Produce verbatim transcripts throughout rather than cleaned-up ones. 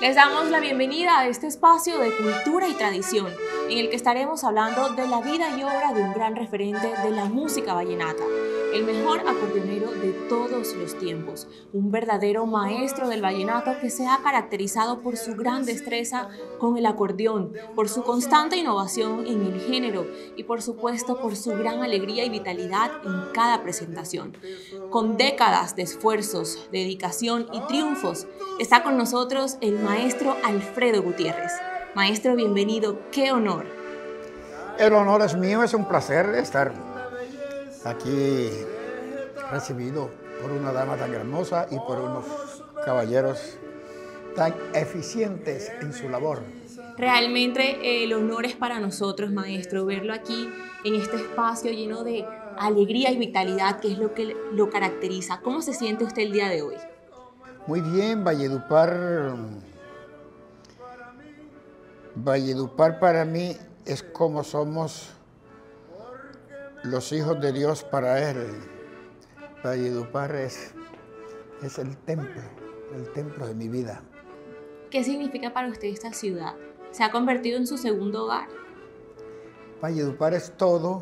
Les damos la bienvenida a este espacio de cultura y tradición, en el que estaremos hablando de la vida y obra de un gran referente de la música vallenata, el mejor acordeonero de todos los tiempos, un verdadero maestro del vallenato que se ha caracterizado por su gran destreza con el acordeón, por su constante innovación en el género y por supuesto por su gran alegría y vitalidad en cada presentación. Con décadas de esfuerzos, dedicación y triunfos, está con nosotros el maestro Alfredo Gutiérrez. Maestro, bienvenido, qué honor. El honor es mío, es un placer estar aquí recibido por una dama tan hermosa y por unos caballeros tan eficientes en su labor. Realmente el honor es para nosotros, maestro, verlo aquí en este espacio lleno de alegría y vitalidad, que es lo que lo caracteriza. ¿Cómo se siente usted el día de hoy? Muy bien, Valledupar. Valledupar para mí es como somos los hijos de Dios para Él. Valledupar es, es el templo, el templo de mi vida. ¿Qué significa para usted esta ciudad? ¿Se ha convertido en su segundo hogar? Valledupar es todo.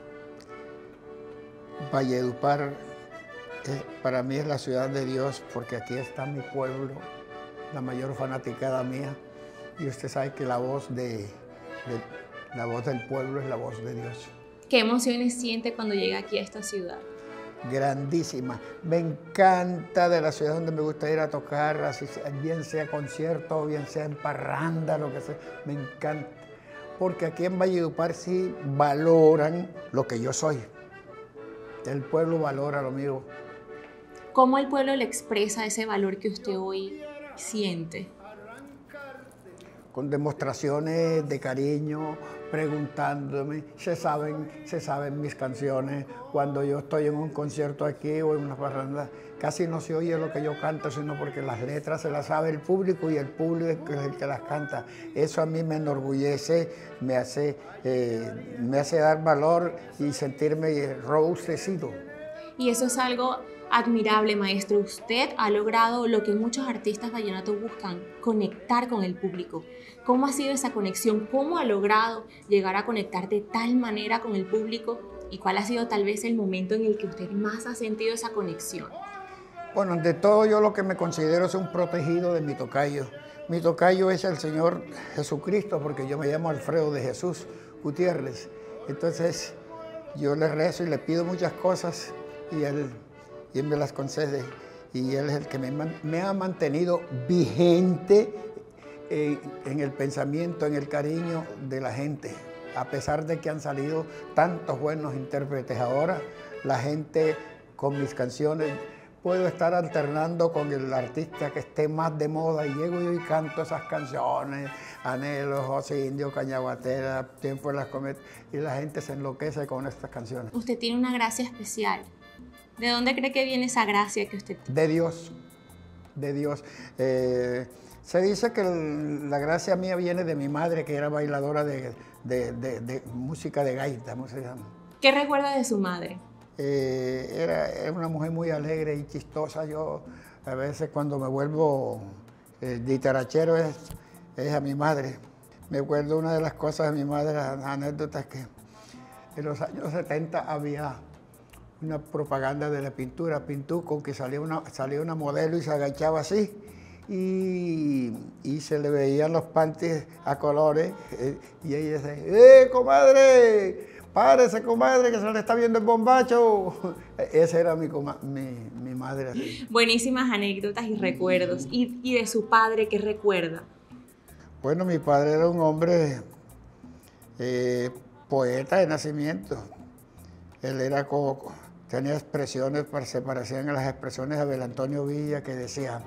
Valledupar es, para mí es la ciudad de Dios, porque aquí está mi pueblo, la mayor fanaticada mía. Y usted sabe que la voz, de, de, la voz del pueblo es la voz de Dios. ¿Qué emociones siente cuando llega aquí a esta ciudad? Grandísima. Me encanta de la ciudad donde me gusta ir a tocar, así sea, bien sea concierto, bien sea en parranda, lo que sea. Me encanta. Porque aquí en Valledupar sí valoran lo que yo soy. El pueblo valora lo mío. ¿Cómo el pueblo le expresa ese valor que usted hoy siente? Con demostraciones de cariño, preguntándome, se saben, se saben mis canciones. Cuando yo estoy en un concierto aquí o en una parranda, casi no se oye lo que yo canto, sino porque las letras se las sabe el público y el público es el que las canta. Eso a mí me enorgullece, me hace, eh, me hace dar valor y sentirme robustecido. Y eso es algo admirable, maestro. Usted ha logrado lo que muchos artistas vallenatos buscan, conectar con el público. ¿Cómo ha sido esa conexión? ¿Cómo ha logrado llegar a conectar de tal manera con el público? ¿Y cuál ha sido tal vez el momento en el que usted más ha sentido esa conexión? Bueno, de todo yo lo que me considero es un protegido de mi tocayo. Mi tocayo es el Señor Jesucristo, porque yo me llamo Alfredo de Jesús Gutiérrez. Entonces yo le rezo y le pido muchas cosas y él, y él me las concede. Y él es el que me, me ha mantenido vigente en, en el pensamiento, en el cariño de la gente. A pesar de que han salido tantos buenos intérpretes ahora, la gente con mis canciones, puedo estar alternando con el artista que esté más de moda y llego yo y canto esas canciones, Anhelo, José Indio, Cañaguatera, Tiempo de las Cometas, y la gente se enloquece con estas canciones. Usted tiene una gracia especial. ¿De dónde cree que viene esa gracia que usted tiene? De Dios, de Dios. Eh, se dice que el, la gracia mía viene de mi madre, que era bailadora de, de, de, de música de gaita, ¿cómo se llama? ¿Qué recuerda de su madre? Eh, era, era una mujer muy alegre y chistosa. Yo a veces cuando me vuelvo eh, ditarachero es, es a mi madre. Me acuerdo una de las cosas de mi madre, las anécdotas, que en los años setenta había una propaganda de la pintura, Pintuco, que salía una, salía una modelo y se agachaba así y, y se le veían los panties a colores eh, y ella decía, ¡eh, comadre! ¡Párese, comadre, que se le está viendo el bombacho! Esa era mi, mi, mi madre. Buenísimas anécdotas y recuerdos. ¿Y, y de su padre qué recuerda? Bueno, mi padre era un hombre eh, poeta de nacimiento. Él era como, tenía expresiones, se parecían a las expresiones de Abel Antonio Villa, que decían,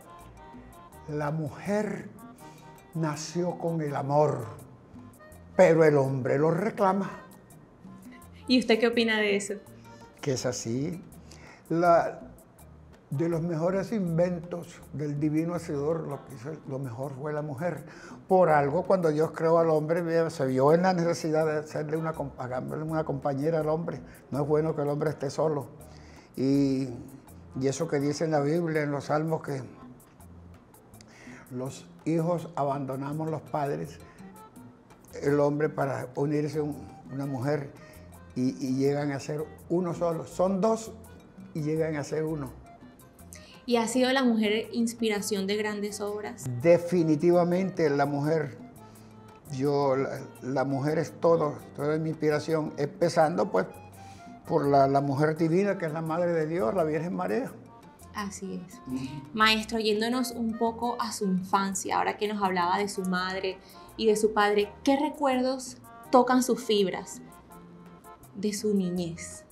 la mujer nació con el amor, pero el hombre lo reclama. ¿Y usted qué opina de eso? Que es así. La, de los mejores inventos del divino hacedor, lo, que hizo, lo mejor fue la mujer. Por algo, cuando Dios creó al hombre, se vio en la necesidad de hacerle una, una compañera al hombre. No es bueno que el hombre esté solo. Y, y eso que dice en la Biblia, en los Salmos, que los hijos abandonamos los padres, el hombre para unirse a un, una mujer y, y llegan a ser uno solo. Son dos y llegan a ser uno. ¿Y ha sido la mujer inspiración de grandes obras? Definitivamente la mujer. Yo, la, la mujer es todo, toda mi inspiración, empezando pues por la, la mujer divina que es la Madre de Dios, la Virgen María. Así es. Maestro, yéndonos un poco a su infancia, ahora que nos hablaba de su madre y de su padre, ¿qué recuerdos tocan sus fibras de su niñez?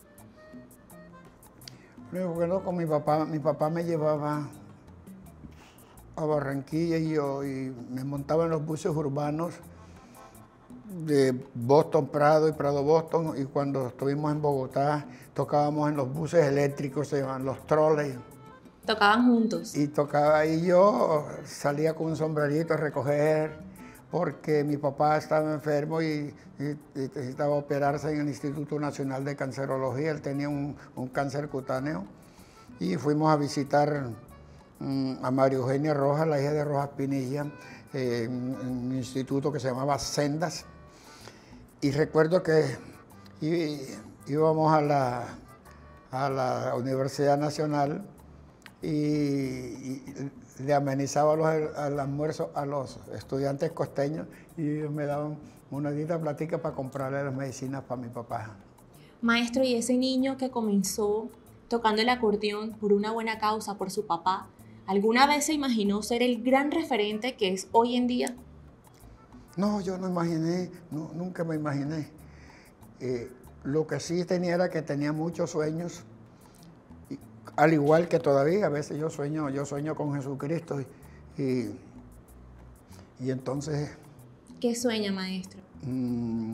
Me acuerdo con mi papá, mi papá me llevaba a Barranquilla y yo y me montaba en los buses urbanos de Boston, Prado y Prado, Boston, y cuando estuvimos en Bogotá tocábamos en los buses eléctricos, se llaman los troleys. ¿Tocaban juntos? Y tocaba, y yo salía con un sombrerito a recoger, porque mi papá estaba enfermo y, y, y necesitaba operarse en el Instituto Nacional de Cancerología, él tenía un, un cáncer cutáneo, y fuimos a visitar um, a María Eugenia Rojas, la hija de Rojas Pinilla, eh, en un instituto que se llamaba Sendas, y recuerdo que y, íbamos a la, a la Universidad Nacional y, y le amenizaba los, el almuerzo a los estudiantes costeños y ellos me daban una dita platica para comprarle las medicinas para mi papá. Maestro, ¿y ese niño que comenzó tocando el acordeón por una buena causa, por su papá, alguna vez se imaginó ser el gran referente que es hoy en día? No, yo no imaginé, no, nunca me imaginé. Eh, lo que sí tenía era que tenía muchos sueños, y, al igual que todavía, a veces yo sueño, yo sueño con Jesucristo y, y, y entonces... ¿Qué sueña, maestro? Mmm,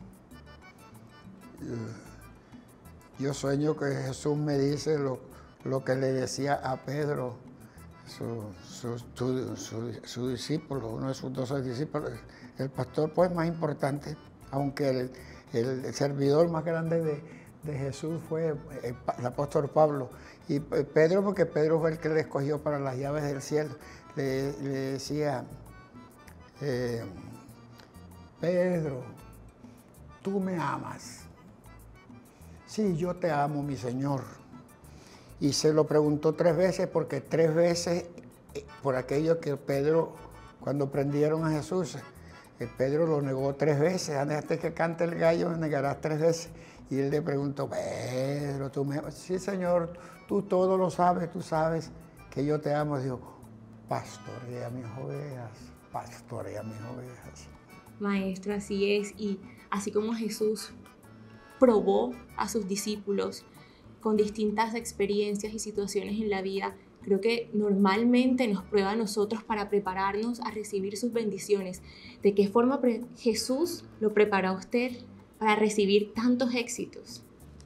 yo, yo sueño que Jesús me dice lo, lo que le decía a Pedro, su, su, su, su, su discípulo, uno de sus doce discípulos, el pastor pues más importante, aunque el, el servidor más grande de, de Jesús fue el, el apóstol Pablo, y Pedro, porque Pedro fue el que le escogió para las llaves del cielo, le, le decía, eh, Pedro, tú me amas. Sí, yo te amo, mi Señor. Y se lo preguntó tres veces, porque tres veces, por aquello que Pedro, cuando prendieron a Jesús, Pedro lo negó tres veces. Antes que cante el gallo, me negarás tres veces. Y él le preguntó, Pedro, tú me amas. Sí, Señor, tú todo lo sabes, tú sabes que yo te amo. Dijo, pastorea mis ovejas, pastorea mis ovejas. Maestro, así es. Y así como Jesús probó a sus discípulos con distintas experiencias y situaciones en la vida, creo que normalmente nos prueba a nosotros para prepararnos a recibir sus bendiciones. ¿De qué forma Jesús lo preparó a usted para recibir tantos éxitos?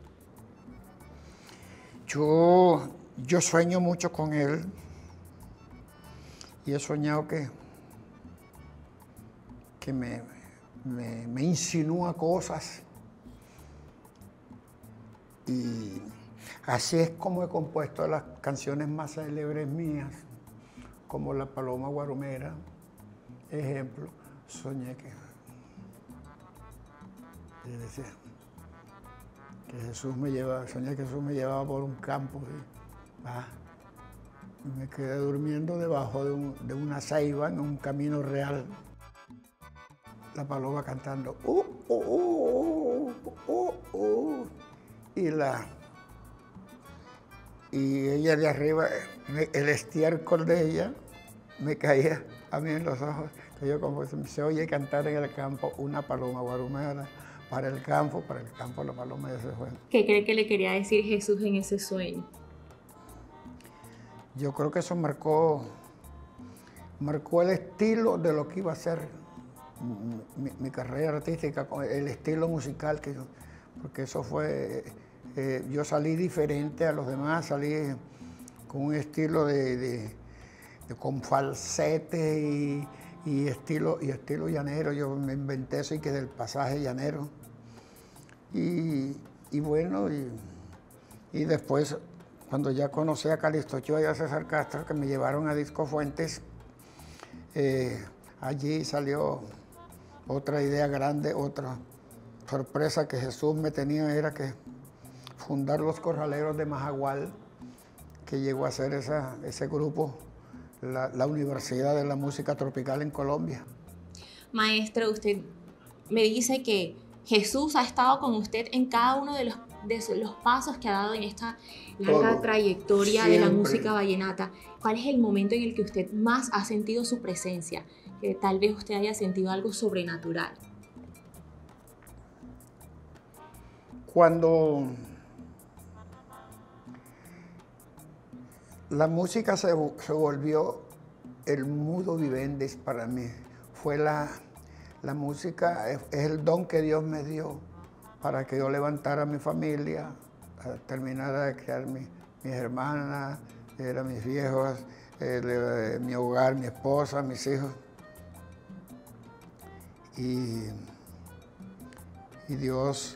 Yo, yo sueño mucho con Él y he soñado que, que me, me, me insinúa cosas. Y así es como he compuesto las canciones más célebres mías, como La Paloma Guarumera, ejemplo. Soñé que, que decía, que Jesús me llevaba, soñé que Jesús me llevaba por un campo, ¿sí? Ah, y me quedé durmiendo debajo de, un, de una ceiba en un camino real. La paloma cantando, uh, uh, uh, uh, uh, uh. Y la y ella de arriba, el estiércol de ella me caía a mí en los ojos. Yo como se oye cantar en el campo una paloma guarumera, para el campo, para el campo la paloma ya se fue. ¿Qué cree que le quería decir Jesús en ese sueño? Yo creo que eso marcó, marcó el estilo de lo que iba a ser mi, mi carrera artística, el estilo musical que yo, porque eso fue, eh, yo salí diferente a los demás, salí con un estilo de, de, de con falsete y, y, estilo, y estilo llanero. Yo me inventé eso y que del pasaje llanero. Y, y bueno, y, y después, cuando ya conocí a Calixto Ochoa y a César Castro, que me llevaron a Disco Fuentes, eh, allí salió otra idea grande, otra sorpresa que Jesús me tenía, era que fundar los Corraleros de Majagual, que llegó a ser esa, ese grupo, la, la Universidad de la Música Tropical en Colombia. Maestro, usted me dice que Jesús ha estado con usted en cada uno de los, de los pasos que ha dado en esta larga Todo. trayectoria Siempre. de la música vallenata. ¿Cuál es el momento en el que usted más ha sentido su presencia? Que tal vez usted haya sentido algo sobrenatural. Cuando la música se, se volvió el mudo vivendis para mí, fue la, la música, es, es el don que Dios me dio para que yo levantara a mi familia, terminara de criar mi, mis hermanas, eran mis viejos, eh, mi hogar, mi esposa, mis hijos. Y, y Dios,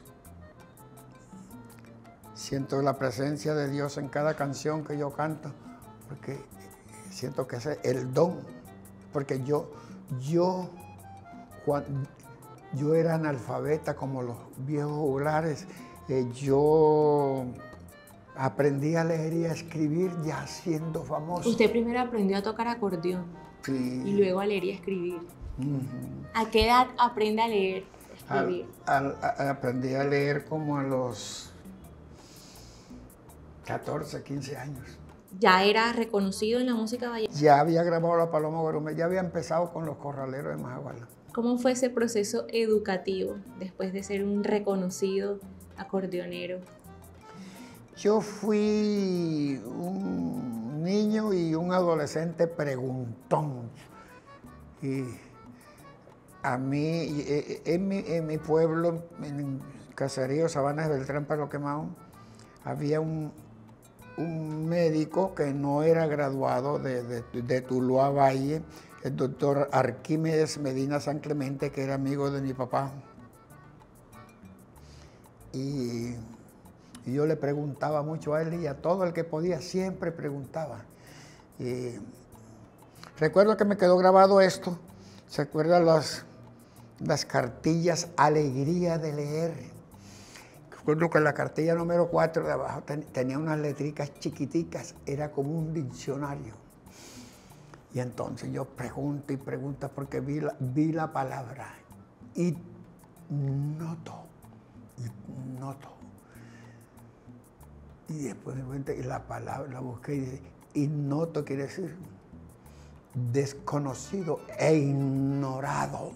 siento la presencia de Dios en cada canción que yo canto, porque siento que ese es el don, porque yo, yo, Juan, yo era analfabeta como los viejos juglares, eh, yo aprendí a leer y a escribir ya siendo famoso. Usted primero aprendió a tocar acordeón, sí. Y luego a leer y a escribir. Uh-huh. ¿A qué edad aprende a leer y a escribir? Al, al, a, aprendí a leer como a los catorce, quince años. ¿Ya era reconocido en la música vallenata? Ya había grabado La Paloma Guarume, ya había empezado con los Corraleros de Majagual. ¿Cómo fue ese proceso educativo después de ser un reconocido acordeonero? Yo fui un niño y un adolescente preguntón. Y a mí, en mi, en mi pueblo, en el caserío Sabanas de Beltrán Palo Quemado, había un, un médico que no era graduado de, de, de Tuluá Valle, el doctor Arquímedes Medina San Clemente, que era amigo de mi papá. Y, y yo le preguntaba mucho a él y a todo el que podía, siempre preguntaba. Y recuerdo que me quedó grabado esto, ¿se acuerdan las, las cartillas Alegría de Leer? Recuerdo que la cartilla número cuatro de abajo ten, tenía unas letricas chiquiticas, era como un diccionario. Y entonces yo pregunto y pregunto porque vi la, vi la palabra y noto, y noto. Y después me cuenta y la palabra la busqué y dice, ignoto quiere decir desconocido e ignorado.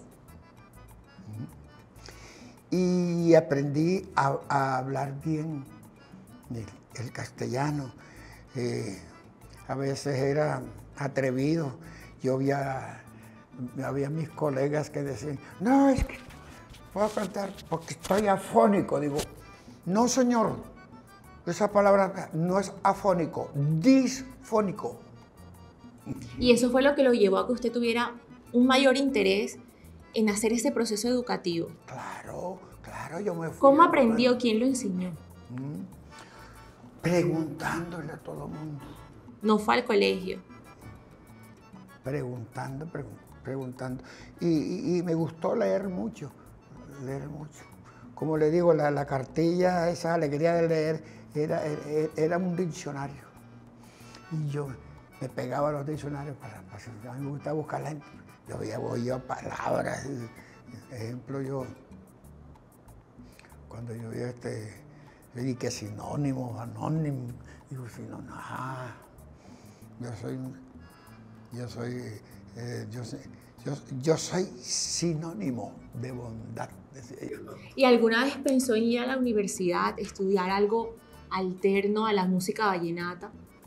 Y aprendí a, a hablar bien el, el castellano. Eh, a veces era atrevido. Yo había, había mis colegas que decían, no, es que puedo cantar porque estoy afónico. Digo, no señor, esa palabra no es afónico, disfónico. Y eso fue lo que lo llevó a que usted tuviera un mayor interés en hacer ese proceso educativo. Claro, claro, yo me fui. ¿Cómo aprendió? ¿Quién lo enseñó? ¿Mm? Preguntándole a todo el mundo. No fue al colegio. Preguntando, pregun preguntando. Y, y, y me gustó leer mucho, leer mucho. Como le digo, la, la cartilla, esa alegría de leer, era, era, era un diccionario. Y yo me pegaba a los diccionarios para, para a mí me gusta buscar la gente. Yo veía yo palabras. Ejemplo, yo, cuando yo veía este, yo dije que sinónimo, anónimo, digo, sinónimo, ah, yo soy, yo soy, eh, yo, soy yo, yo soy sinónimo de bondad, decía yo. ¿Y alguna vez pensó en ir a la universidad, estudiar algo alterno a la música vallenata?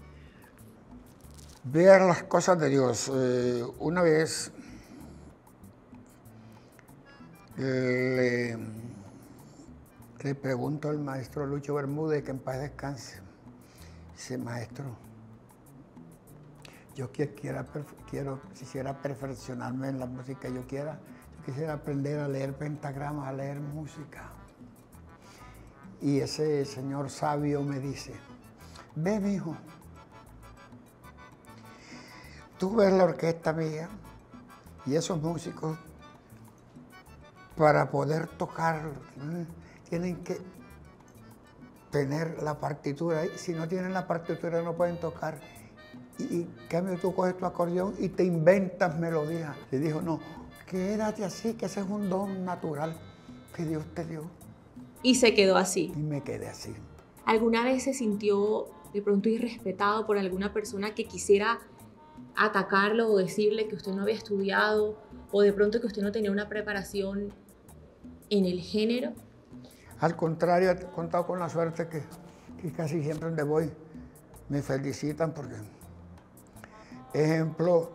Ver las cosas de Dios. Eh, una vez le, le pregunto al maestro Lucho Bermúdez, que en paz descanse. Dice, maestro, yo quiera, quiero, quisiera perfeccionarme en la música, yo, quiera, yo quisiera aprender a leer pentagramas, a leer música. Y ese señor sabio me dice, ve, mijo, tú ves la orquesta mía, Y esos músicos, para poder tocar, ¿eh? tienen que tener la partitura. Si no tienen la partitura no pueden tocar. Y en cambio tú coges tu acordeón y te inventas melodías. Le dijo, no, quédate así, que ese es un don natural que Dios te dio. Y se quedó así. Y me quedé así. ¿Alguna vez se sintió de pronto irrespetado por alguna persona que quisiera atacarlo o decirle que usted no había estudiado o de pronto que usted no tenía una preparación en el género? Al contrario, he contado con la suerte que, que casi siempre donde voy me felicitan porque, ejemplo,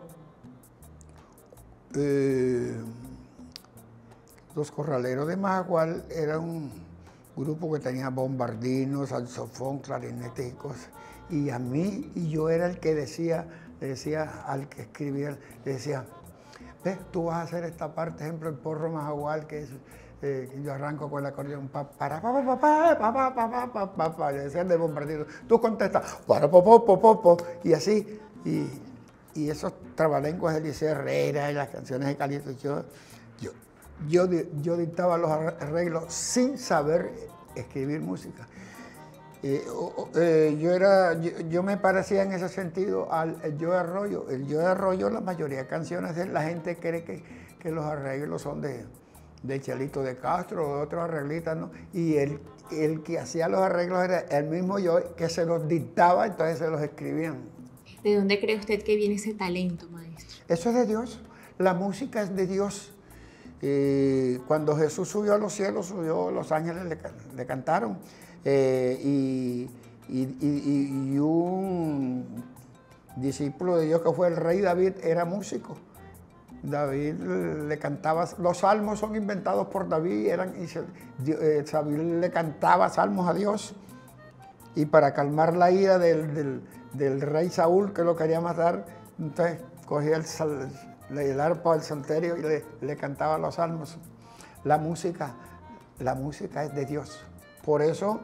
eh, los Corraleros de Majagual era un grupo que tenía bombardinos, saxofón, clarinetes y cosas. Y a mí, y yo era el que decía, le decía al que escribía, le decía, ves, tú vas a hacer esta parte, ejemplo, el porro Majagual, que es, eh, yo arranco con el acordeón, pa, para, pa, pa, pa, pa, pa, pa, pa, pa, pa, pa, le decía el de bombardino, tú contestas, para, po, po, po, po, po, y así, y, y esos trabalenguas de Eliseo Herrera y las canciones de Calixto, yo, yo, yo, yo dictaba los arreglos sin saber escribir música. Eh, eh, yo, era, yo, yo me parecía en ese sentido al Joe Arroyo. El Joe Arroyo, la mayoría de canciones de él, la gente cree que, que los arreglos son de, de Chelito de Castro o de otros arreglistas, ¿no? Y el, el que hacía los arreglos era el mismo yo que se los dictaba, entonces se los escribían. ¿De dónde cree usted que viene ese talento, maestro? Eso es de Dios. La música es de Dios. Eh, cuando Jesús subió a los cielos, subió, los ángeles le, le cantaron. Eh, y, y, y, y un discípulo de Dios que fue el rey David era músico. David le cantaba, los salmos son inventados por David, eran, y se, eh, David le cantaba salmos a Dios. Y para calmar la ira del, del, del rey Saúl que lo quería matar, entonces cogía el, el arpa del salterio y le, le cantaba los salmos. La música, la música es de Dios. Por eso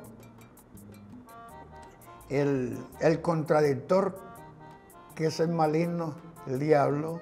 el, el contradictor, que es el maligno, el diablo,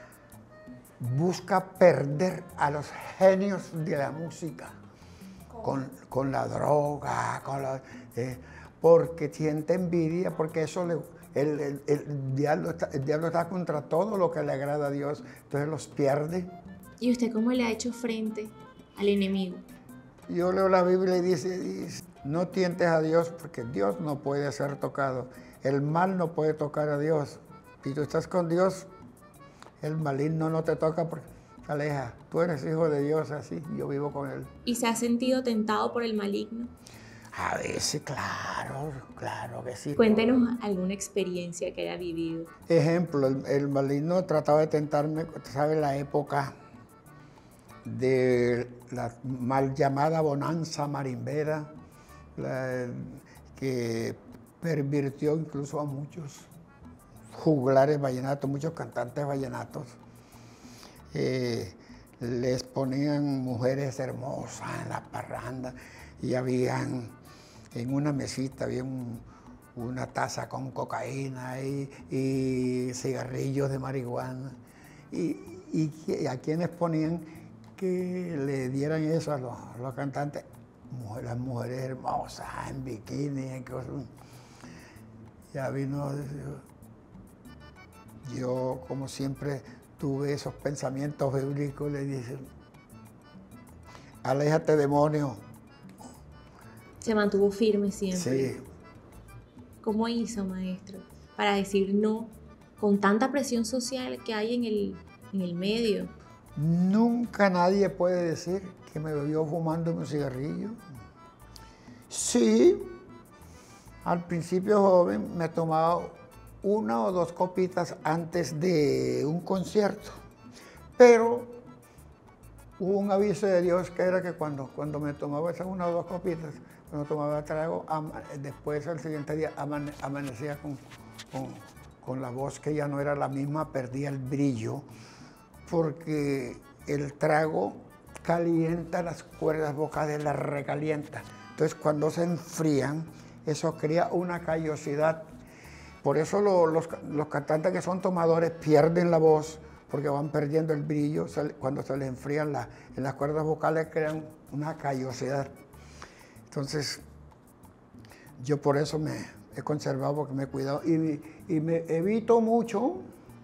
busca perder a los genios de la música con, con la droga, con la, eh, porque siente envidia, porque eso le, el, el, el, diablo está, el diablo está contra todo lo que le agrada a Dios, entonces los pierde. ¿Y usted cómo le ha hecho frente al enemigo? Yo leo la Biblia y dice, dice, no tientes a Dios porque Dios no puede ser tocado. El mal no puede tocar a Dios. Si tú estás con Dios, el maligno no te toca porque te aleja. Tú eres hijo de Dios, así, yo vivo con Él. ¿Y se ha sentido tentado por el maligno? A veces, claro, claro que sí. Cuéntenos alguna experiencia que haya vivido. Ejemplo, el, el maligno trataba de tentarme, ¿sabes? La época de la mal llamada bonanza marimbera, la, que pervirtió incluso a muchos juglares vallenatos, muchos cantantes vallenatos. Eh, les ponían mujeres hermosas en la parranda y habían, en una mesita, había un, una taza con cocaína y, y cigarrillos de marihuana. Y, y a quienes ponían que le dieran eso a los, a los cantantes, las mujeres hermosas, en bikini, en cosas. Ya vino, yo como siempre tuve esos pensamientos bíblicos, le dije, aléjate demonio. Se mantuvo firme siempre. Sí. ¿Cómo hizo, maestro, para decir no con tanta presión social que hay en el, en el medio? Nunca nadie puede decir que me vio fumando un cigarrillo. Sí, al principio joven me tomaba una o dos copitas antes de un concierto, pero hubo un aviso de Dios que era que cuando, cuando me tomaba esas una o dos copitas, cuando tomaba trago, después al siguiente día amane, amanecía con, con, con la voz que ya no era la misma, perdía el brillo, porque el trago calienta las cuerdas vocales, las recalienta. Entonces cuando se enfrían, eso crea una callosidad. Por eso lo, los, los cantantes que son tomadores pierden la voz, porque van perdiendo el brillo se, cuando se les enfrían la, en las cuerdas vocales, crean una callosidad. Entonces, yo por eso me he conservado, porque me he cuidado y, y me evito mucho,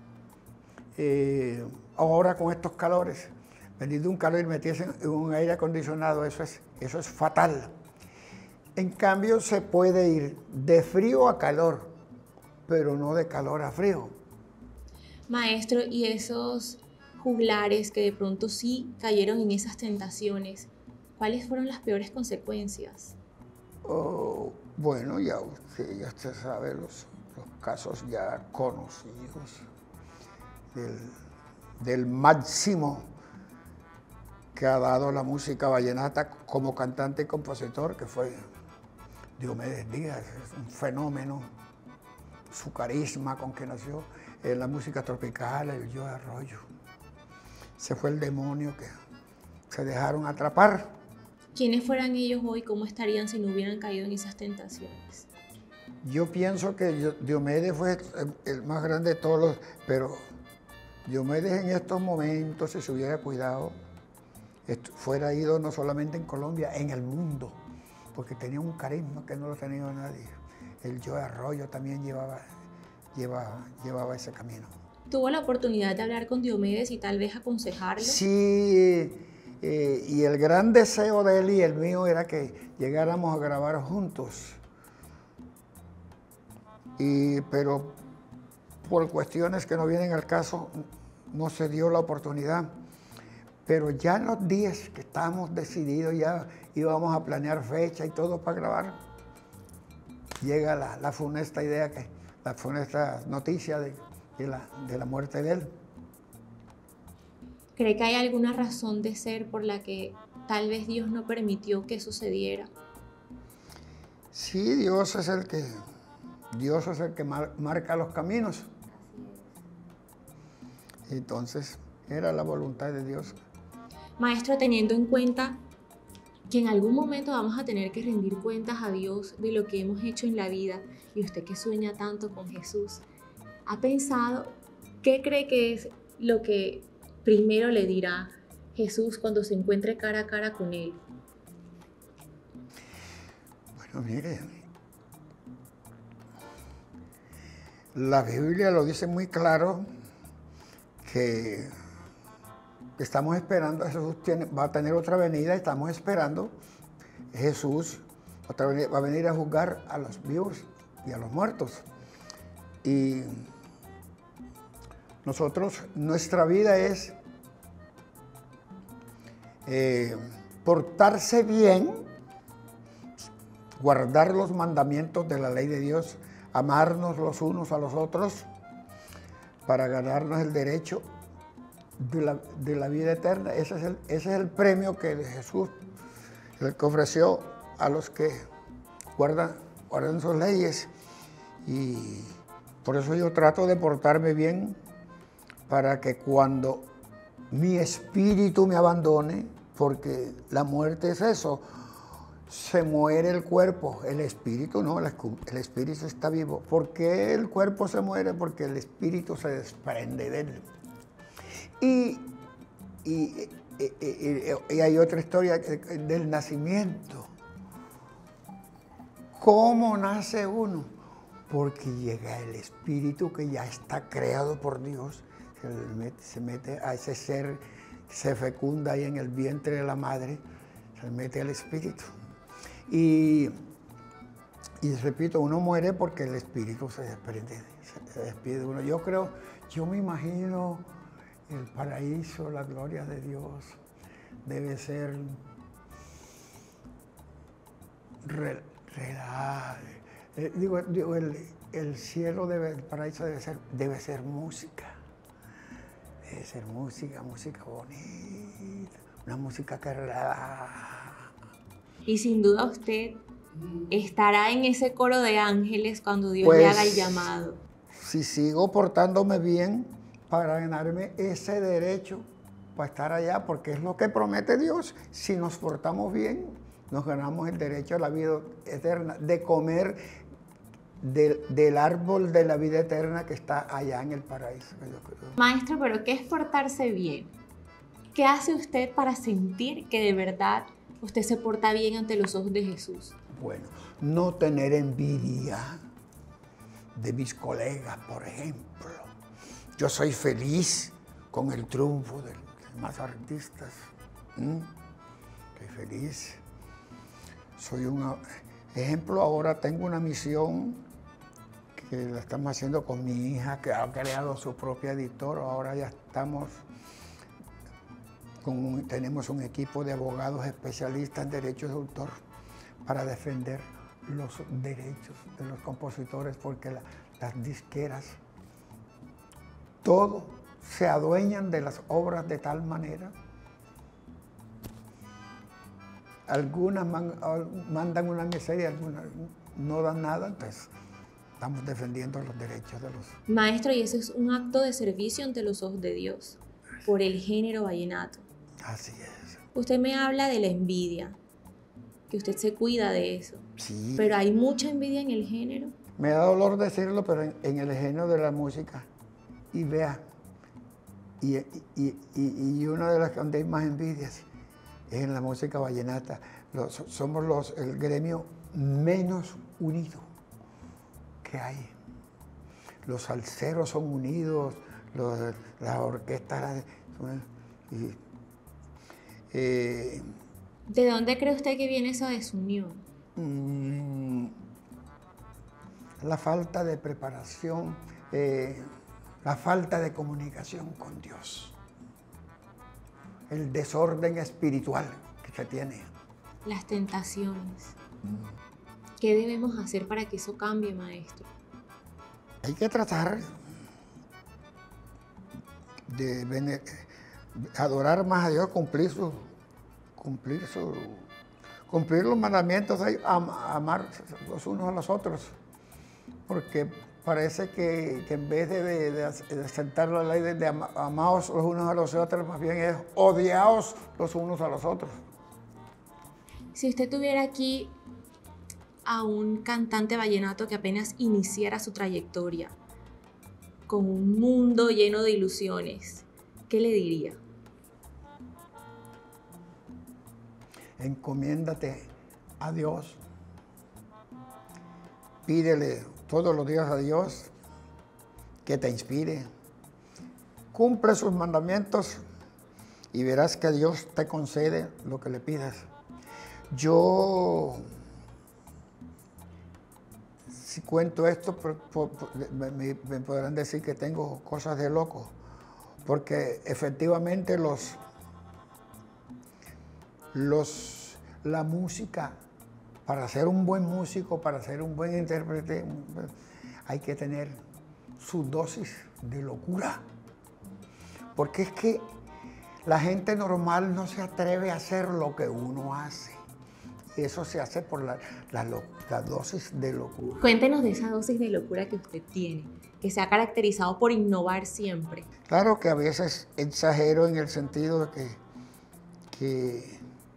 eh, ahora con estos calores, venir de un calor y meterse en un aire acondicionado, eso es, eso es fatal. En cambio, se puede ir de frío a calor, pero no de calor a frío. Maestro, y esos juglares que de pronto sí cayeron en esas tentaciones, ¿cuáles fueron las peores consecuencias? Oh, bueno, ya usted, ya usted sabe los, los casos ya conocidos del, del máximo que ha dado la música vallenata como cantante y compositor, que fue Diomedes Díaz. Es un fenómeno, su carisma con que nació en la música tropical, el Joe Arroyo. Se fue el demonio que se dejaron atrapar. ¿Quiénes fueran ellos hoy? ¿Cómo estarían si no hubieran caído en esas tentaciones? Yo pienso que Diomedes fue el, el más grande de todos los, pero Diomedes en estos momentos, si se hubiera cuidado, fuera ido no solamente en Colombia, en el mundo, porque tenía un carisma que no lo tenía nadie. El Joe Arroyo también llevaba, llevaba, llevaba ese camino. ¿Tuvo la oportunidad de hablar con Diomedes y tal vez aconsejarlo? Sí, eh, y el gran deseo de él y el mío era que llegáramos a grabar juntos. Y, pero por cuestiones que no vienen al caso, no se dio la oportunidad. Pero ya en los días que estábamos decididos, ya íbamos a planear fecha y todo para grabar, llega la, la funesta idea, que, la funesta noticia de, de, la, de la muerte de él. ¿Cree que hay alguna razón de ser por la que tal vez Dios no permitió que sucediera? Sí, Dios es el que, Dios es el que mar, marca los caminos. Entonces, era la voluntad de Dios. Maestro, teniendo en cuenta que en algún momento vamos a tener que rendir cuentas a Dios de lo que hemos hecho en la vida, y usted que sueña tanto con Jesús, ¿ha pensado qué cree que es lo que primero le dirá Jesús cuando se encuentre cara a cara con Él? Bueno, mire, la Biblia lo dice muy claro, que estamos esperando, Jesús tiene, va a tener otra venida, estamos esperando, Jesús otra venida, va a venir a juzgar a los vivos y a los muertos. Y nosotros, nuestra vida es eh, portarse bien, guardar los mandamientos de la ley de Dios, amarnos los unos a los otros, para ganarnos el derecho de la, de la vida eterna. Ese es, el, ese es el premio que Jesús, el que ofreció a los que guardan, guardan sus leyes. Y por eso yo trato de portarme bien, para que cuando mi espíritu me abandone, porque la muerte es eso, se muere el cuerpo, el espíritu no, el, el espíritu está vivo. ¿Por qué el cuerpo se muere? Porque el espíritu se desprende de él. Y, y, y, y, y hay otra historia del nacimiento. ¿Cómo nace uno? Porque llega el espíritu que ya está creado por Dios, se mete, se mete a ese ser, se fecunda ahí en el vientre de la madre, se mete el espíritu. Y, y repito, uno muere porque el espíritu se desprende, se despide de uno. Yo creo, yo me imagino el paraíso, la gloria de Dios, debe ser re, re, eh, digo, digo el, el cielo, debe, el paraíso debe ser, debe ser música, debe ser música, música bonita, una música que relaja. Y sin duda usted estará en ese coro de ángeles cuando Dios pues, le haga el llamado. Si sigo portándome bien para ganarme ese derecho para estar allá, porque es lo que promete Dios. Si nos portamos bien, nos ganamos el derecho a la vida eterna, de comer del, del árbol de la vida eterna que está allá en el paraíso. Yo creo. Maestro, pero ¿qué es portarse bien? ¿Qué hace usted para sentir que de verdad usted se porta bien ante los ojos de Jesús? Bueno, no tener envidia de mis colegas, por ejemplo. Yo soy feliz con el triunfo de los demás artistas. ¿Mm? Estoy feliz. Soy un ejemplo. Ahora tengo una misión que la estamos haciendo con mi hija, que ha creado su propia editora. Ahora ya estamos con un, tenemos un equipo de abogados especialistas en derechos de autor para defender los derechos de los compositores, porque la, las disqueras, todo se adueñan de las obras de tal manera. Algunas man, mandan una miseria, algunas no dan nada, entonces estamos defendiendo los derechos de los... Maestro, y eso es un acto de servicio ante los ojos de Dios, por el género vallenato. Así es. Usted me habla de la envidia, que usted se cuida de eso. Sí. Pero hay mucha envidia en el género. Me da dolor decirlo, pero en, en el género de la música, y vea, y, y, y, y una de las donde hay más envidias es en la música vallenata. Los, somos los, el gremio menos unido que hay. Los salseros son unidos, los, las orquestas... Y, eh, ¿De dónde cree usted que viene esa desunión? Mmm, la falta de preparación, eh, la falta de comunicación con Dios, el desorden espiritual que se tiene. Las tentaciones. Mm. ¿Qué debemos hacer para que eso cambie, maestro? Hay que tratar de, de adorar más a Dios, cumplir su, cumplir su, cumplir los mandamientos, am, amar los unos a los otros, porque parece que, que en vez de, de, de, de aceptar la ley de, de am, amaos los unos a los otros, más bien es odiaos los unos a los otros. Si usted tuviera aquí a un cantante vallenato que apenas iniciara su trayectoria, con un mundo lleno de ilusiones, ¿qué le diría? Encomiéndate a Dios, pídele todos los días a Dios que te inspire, cumple sus mandamientos y verás que Dios te concede lo que le pidas. Yo, si cuento esto, por, por, por, me, me podrán decir que tengo cosas de loco, porque efectivamente los, los, la música, para ser un buen músico, para ser un buen intérprete, hay que tener su dosis de locura. Porque es que la gente normal no se atreve a hacer lo que uno hace. Y eso se hace por la, la, la dosis de locura. Cuéntenos de esa dosis de locura que usted tiene, que se ha caracterizado por innovar siempre. Claro que a veces exagero en el sentido de que, que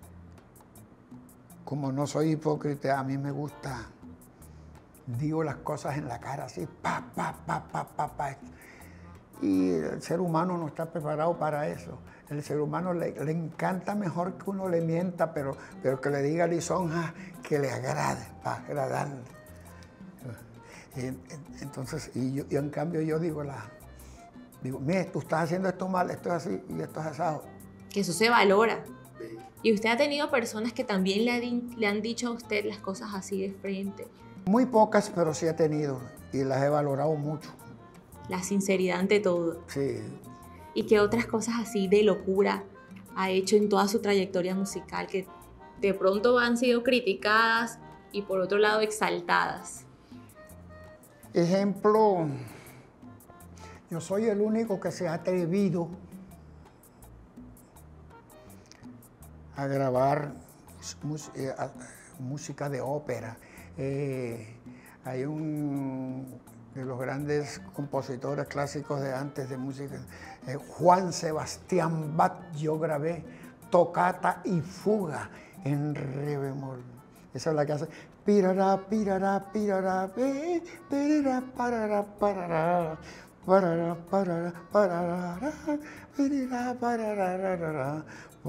como no soy hipócrita, a mí me gusta, digo las cosas en la cara así, pa, pa, pa, pa, pa, pa. Y el ser humano no está preparado para eso. El ser humano le, le encanta mejor que uno le mienta, pero, pero que le diga lisonja que le agrade, para agradarle. Y, entonces, y, yo, y en cambio yo digo, la, digo, mire, tú estás haciendo esto mal, esto es así y esto es asado. Que eso se valora. Y usted ha tenido personas que también le, ha, le han dicho a usted las cosas así de frente. Muy pocas, pero sí he tenido y las he valorado mucho. La sinceridad ante todo. Sí. ¿Y qué otras cosas así de locura ha hecho en toda su trayectoria musical que de pronto han sido criticadas y por otro lado exaltadas? Ejemplo, yo soy el único que se ha atrevido a grabar música de ópera. Eh, hay un de los grandes compositores clásicos de antes de música, eh, Juan Sebastián Bach, yo grabé tocata y fuga en re bemol. Esa es la que hace pirará, pirará, pirará, eh, pirará, parará, parará, parará, parará, parará, pirará, parará, parará,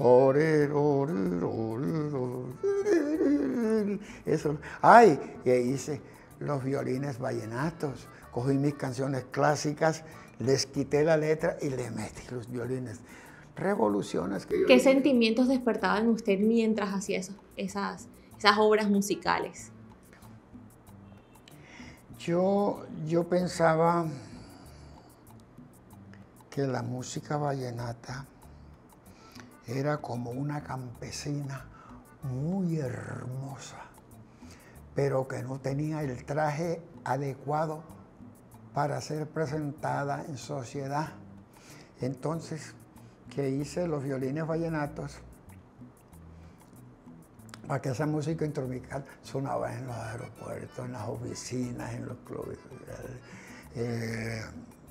eso. Ay, y hice los violines vallenatos. Cogí mis canciones clásicas, les quité la letra y le metí los violines. Revoluciones que yo... ¿Qué sentimientos despertaban en usted mientras hacía eso, esas, esas obras musicales? Yo, yo pensaba que la música vallenata era como una campesina muy hermosa, pero que no tenía el traje adecuado para ser presentada en sociedad. Entonces, que hice los violines vallenatos para que esa música instrumental sonaba en los aeropuertos, en las oficinas, en los clubes. Eh,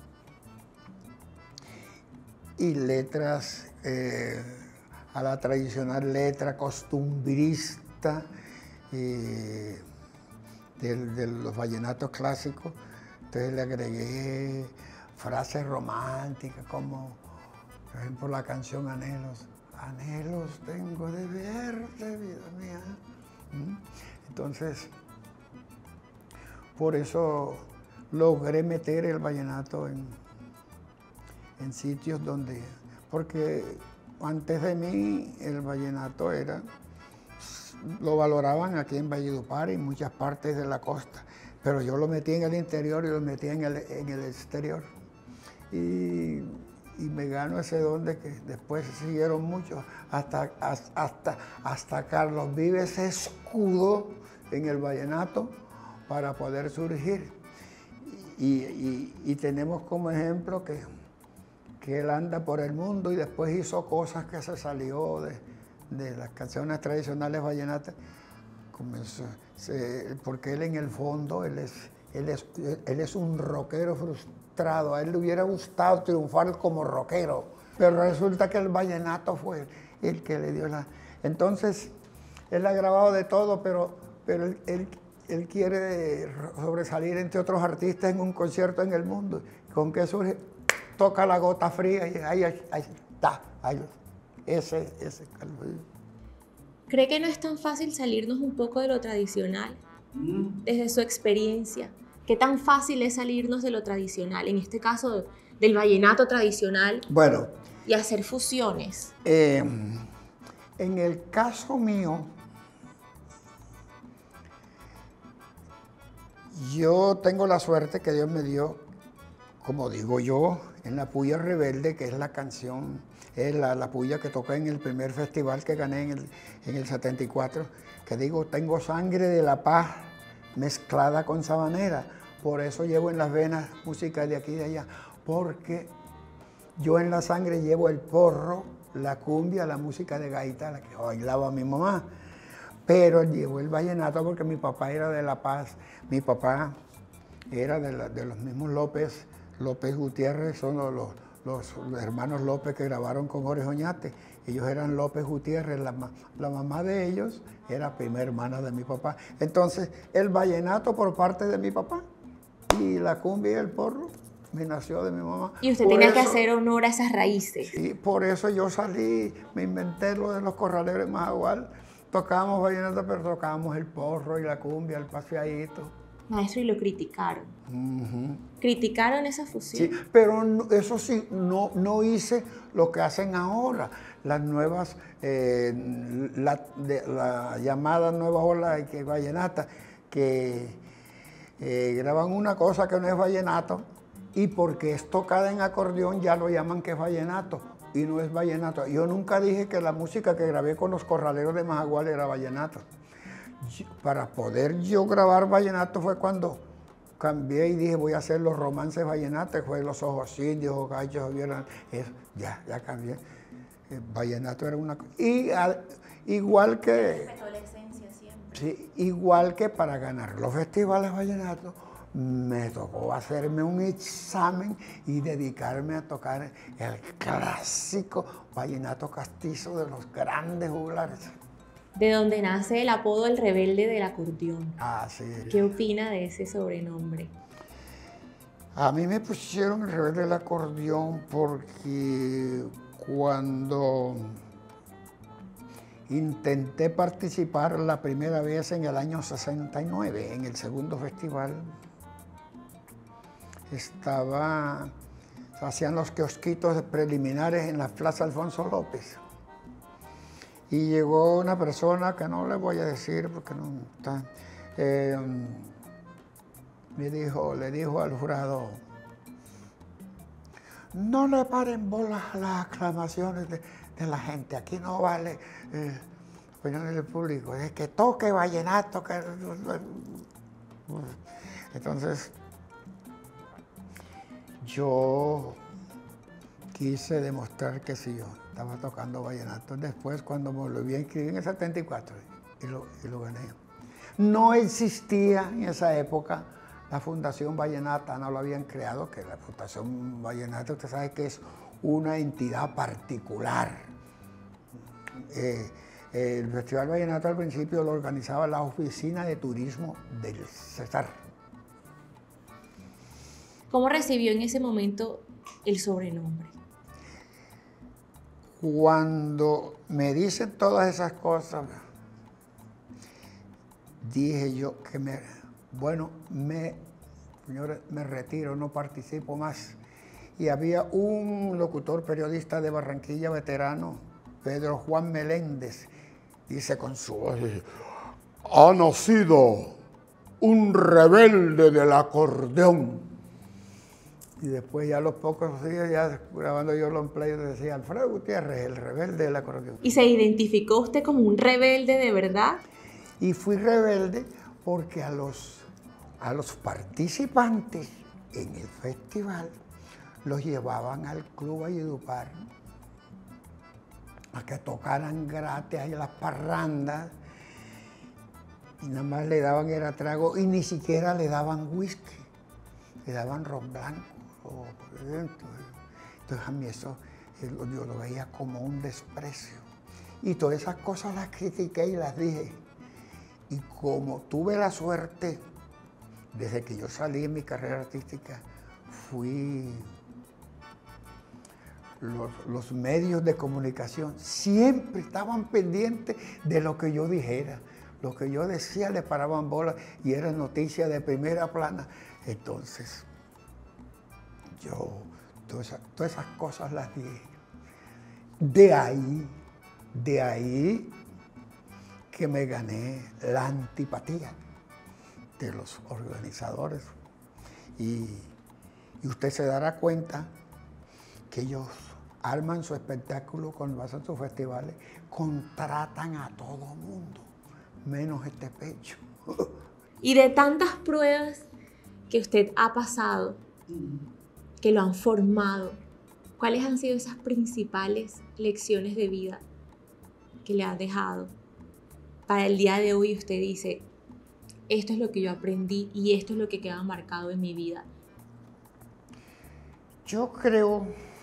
y letras, eh, a la tradicional letra costumbrista eh, de, de los vallenatos clásicos. Entonces le agregué frases románticas como, por ejemplo, la canción Anhelos. Anhelos tengo de verte, vida mía. ¿Mm? Entonces, por eso logré meter el vallenato en, en sitios donde, porque antes de mí el vallenato era, lo valoraban aquí en Valledupar y en muchas partes de la costa, pero yo lo metí en el interior y lo metí en el, en el exterior. Y, y me gano ese don de que después siguieron muchos, hasta, hasta, hasta Carlos Vives se escudó en el vallenato para poder surgir. Y, y, y tenemos como ejemplo que, que él anda por el mundo y después hizo cosas que se salió de, de las canciones tradicionales vallenatas, comenzó, se, porque él en el fondo, él es, él es, él es un rockero frustrado. A él le hubiera gustado triunfar como rockero, pero resulta que el vallenato fue el que le dio la... Entonces, él ha grabado de todo, pero, pero él, él, él quiere sobresalir entre otros artistas en un concierto en el mundo. ¿Con qué surge? Toca la gota fría y ahí, ahí, ahí está. Ahí, ese, ese. ¿Cree que no es tan fácil salirnos un poco de lo tradicional? Desde su experiencia, ¿qué tan fácil es salirnos de lo tradicional? En este caso, del vallenato tradicional. Bueno. Y hacer fusiones. Eh, en el caso mío, yo tengo la suerte que Dios me dio, como digo yo, en La Puya Rebelde, que es la canción, es la, la puya que toqué en el primer festival que gané en el, en el setenta y cuatro, que digo, tengo sangre de la paz mezclada con sabanera, por eso llevo en las venas música de aquí y de allá, porque yo en la sangre llevo el porro, la cumbia, la música de gaita, la que bailaba mi mamá, pero llevo el vallenato porque mi papá era de La Paz, mi papá era de, la, de los mismos López, López Gutiérrez, son los, los, los hermanos López que grabaron con Jorge Oñate. Ellos eran López Gutiérrez, la, la mamá de ellos era prima hermana de mi papá. Entonces, el vallenato por parte de mi papá y la cumbia y el porro me nació de mi mamá. Y usted por tenía eso, que hacer honor a esas raíces. Y por eso yo salí, me inventé lo de los corraleros de Majagual. Tocábamos vallenato, pero tocábamos el porro y la cumbia, el paseadito. Maestro, y lo criticaron. Uh-huh. ¿Criticaron esa fusión? Sí, pero no, eso sí, no, no hice lo que hacen ahora. Las nuevas, eh, la, de, la llamada nueva ola que vallenata, que eh, graban una cosa que no es vallenato, y porque es tocada en acordeón ya lo llaman que es vallenato, y no es vallenato. Yo nunca dije que la música que grabé con los corraleros de Majagual era vallenato. Para poder yo grabar vallenato fue cuando cambié y dije voy a hacer los romances vallenatos, fue Los Ojos Indios, Gallos, eso, ya, ya cambié. El vallenato era una cosa. Y a, igual que... Respetó la esencia siempre. Sí, igual que para ganar los festivales vallenatos, me tocó hacerme un examen y dedicarme a tocar el clásico vallenato castizo de los grandes juglares. De donde nace el apodo El Rebelde del Acordeón. Ah, sí. ¿Qué opina de ese sobrenombre? A mí me pusieron El Rebelde del Acordeón porque cuando intenté participar la primera vez en el año sesenta y nueve, en el segundo festival, estaba, hacían los kiosquitos preliminares en la Plaza Alfonso López. Y llegó una persona que no le voy a decir porque no está, eh, me dijo, le dijo al jurado, no le paren bolas a las aclamaciones de, de la gente, aquí no vale eh, opiniones del público, es que toque vallenato. Que... Entonces, yo quise demostrar que sí, yo estaba tocando vallenato. Después, cuando me volví a inscribir en el setenta y cuatro, y lo, y lo gané. No existía en esa época la Fundación Vallenata, no lo habían creado, que la Fundación Vallenata, usted sabe que es una entidad particular. Eh, el Festival Vallenato al principio lo organizaba la Oficina de Turismo del Cesar. ¿Cómo recibió en ese momento el sobrenombre? Cuando me dicen todas esas cosas, dije yo que me, bueno, me, señores, me retiro, no participo más. Y había un locutor periodista de Barranquilla, veterano, Pedro Juan Meléndez, dice con su voz, ha nacido un rebelde del acordeón. Y después ya a los pocos días, ya grabando yo los players, decía Alfredo Gutiérrez, el rebelde del acordeón. ¿Y se identificó usted como un rebelde de verdad? Y fui rebelde porque a los, a los participantes en el festival los llevaban al Club Valledupar a que tocaran gratis ahí las parrandas y nada más le daban era trago y ni siquiera le daban whisky, le daban ron blanco. Entonces a mí eso yo lo veía como un desprecio. Y todas esas cosas las critiqué y las dije. Y como tuve la suerte, desde que yo salí en mi carrera artística, fui... Los, los medios de comunicación siempre estaban pendientes de lo que yo dijera. Lo que yo decía le paraban bola y era noticia de primera plana. Entonces, yo todas esas, todas esas cosas las dije. De ahí, de ahí que me gané la antipatía de los organizadores. Y, y usted se dará cuenta que ellos arman su espectáculo cuando hacen sus festivales, contratan a todo mundo, menos este pecho. Y de tantas pruebas que usted ha pasado, que lo han formado, ¿cuáles han sido esas principales lecciones de vida que le han dejado? Para el día de hoy usted dice, esto es lo que yo aprendí y esto es lo que queda marcado en mi vida. Yo creo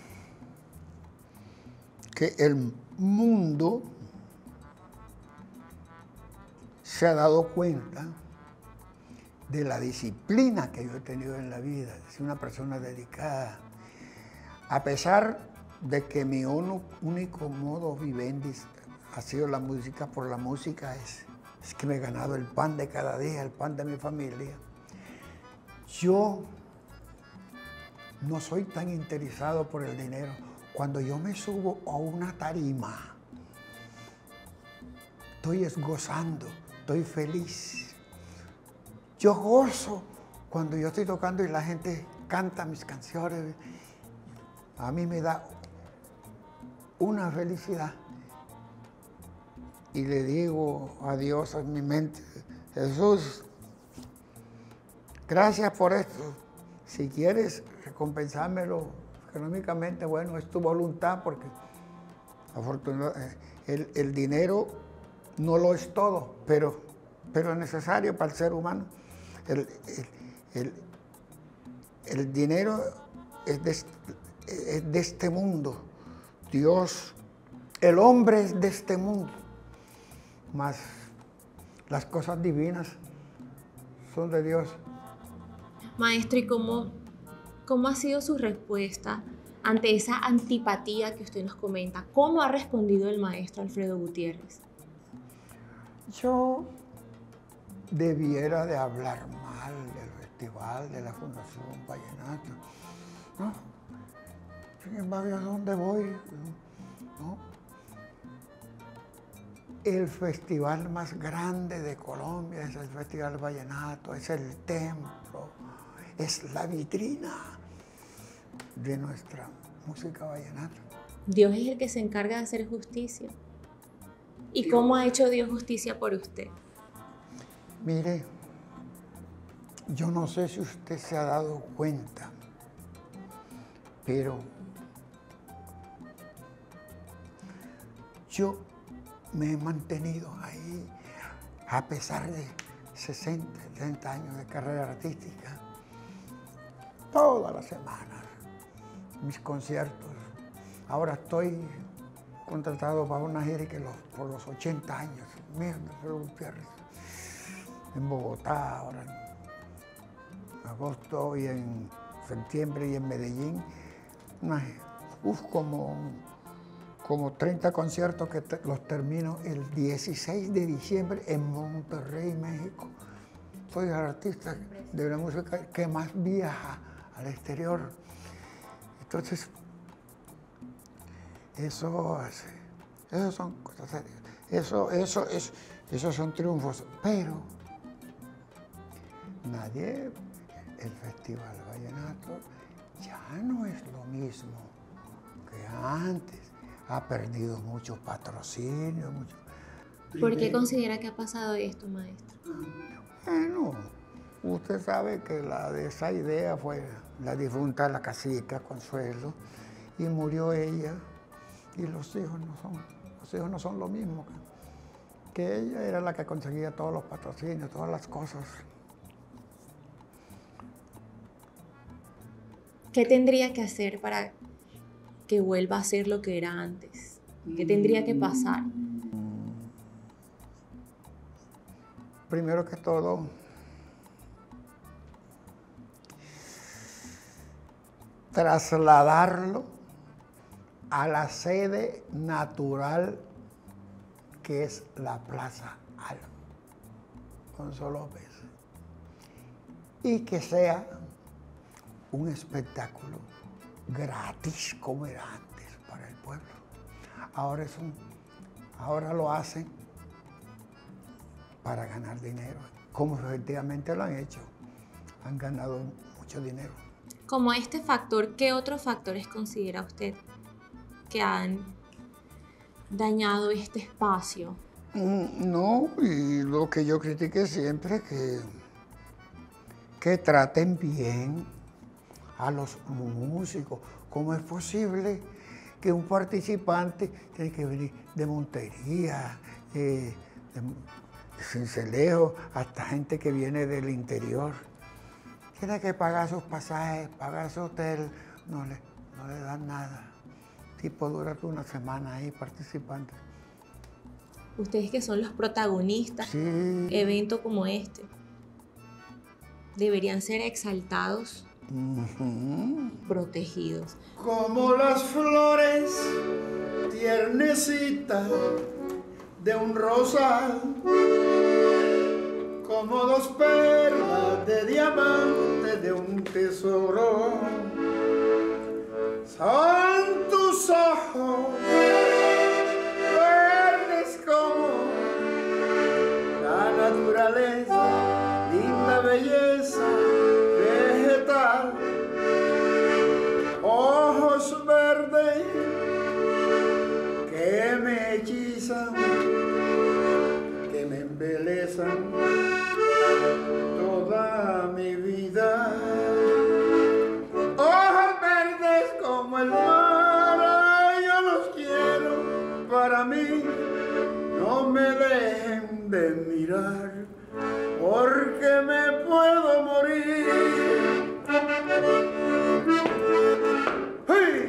que el mundo se ha dado cuenta de la disciplina que yo he tenido en la vida, soy una persona dedicada. A pesar de que mi único modo vivendi ha sido la música, por la música es, es que me he ganado el pan de cada día, el pan de mi familia. Yo no soy tan interesado por el dinero. Cuando yo me subo a una tarima, estoy gozando, estoy feliz. Yo gozo cuando yo estoy tocando y la gente canta mis canciones. A mí me da una felicidad. Y le digo a Dios en mi mente, Jesús, gracias por esto. Si quieres recompensármelo económicamente, bueno, es tu voluntad, porque afortunadamente el, el dinero no lo es todo, pero, pero es necesario para el ser humano. El, el, el, el dinero es de, es de este mundo. Dios, el hombre es de este mundo. más las cosas divinas son de Dios. Maestro, ¿y cómo, cómo ha sido su respuesta ante esa antipatía que usted nos comenta? ¿Cómo ha respondido el maestro Alfredo Gutiérrez? Yo debiera de hablar mal del festival de la Fundación Vallenato, ¿no? Sin embargo, ¿a dónde voy? ¿No? El festival más grande de Colombia es el Festival Vallenato, es el templo, es la vitrina de nuestra música vallenata. Dios es el que se encarga de hacer justicia. ¿Y cómo ha hecho Dios justicia por usted? Mire, yo no sé si usted se ha dado cuenta, pero yo me he mantenido ahí a pesar de sesenta, setenta años de carrera artística, todas las semanas, mis conciertos. Ahora estoy contratado para una gira que los, por los ochenta años, mira, Alfredo Gutiérrez, en Bogotá, ahora en agosto y en septiembre y en Medellín, una, uf, como, como treinta conciertos que te, los termino el dieciséis de diciembre en Monterrey, México. Soy el artista de la música que más viaja al exterior. Entonces, eso, eso son cosas serias. Eso, eso, es, esos son triunfos. Pero nadie, el Festival Vallenato ya no es lo mismo que antes. Ha perdido mucho patrocinio. Mucho... ¿Por qué considera que ha pasado esto, maestro? Bueno, usted sabe que la de esa idea fue la difunta la cacica Consuelo, y murió ella. Y los hijos no son, los hijos no son lo mismo que, que ella era la que conseguía todos los patrocinios, todas las cosas. ¿Qué tendría que hacer para que vuelva a ser lo que era antes? ¿Qué tendría que pasar? Primero que todo, trasladarlo a la sede natural que es la Plaza Alfonso López, y que sea un espectáculo gratis como era antes para el pueblo. Ahora, es un, ahora lo hacen para ganar dinero, como efectivamente lo han hecho, han ganado mucho dinero. Como este factor, ¿qué otros factores considera usted que han dañado este espacio? No, y lo que yo critiqué siempre es que, que traten bien a los músicos. ¿Cómo es posible que un participante tiene que venir de Montería, eh, de Sincelejo, hasta gente que viene del interior? Tiene que pagar sus pasajes, pagar su hotel, no le, no le dan nada. Tipo, dura una semana ahí participando. Ustedes que son los protagonistas, sí. Eventos como este, deberían ser exaltados, uh-huh. protegidos. Como las flores tiernecitas de un rosal, como dos perlas de diamante de un tesoro, son tus ojos verdes como la naturaleza, linda belleza vegetal, ojos verdes que me hechizan, que me embelezan toda mi vida. Ojos verdes como el mar, ay, yo los quiero para mí. No me dejen de mirar, porque me puedo morir. ¡Hey!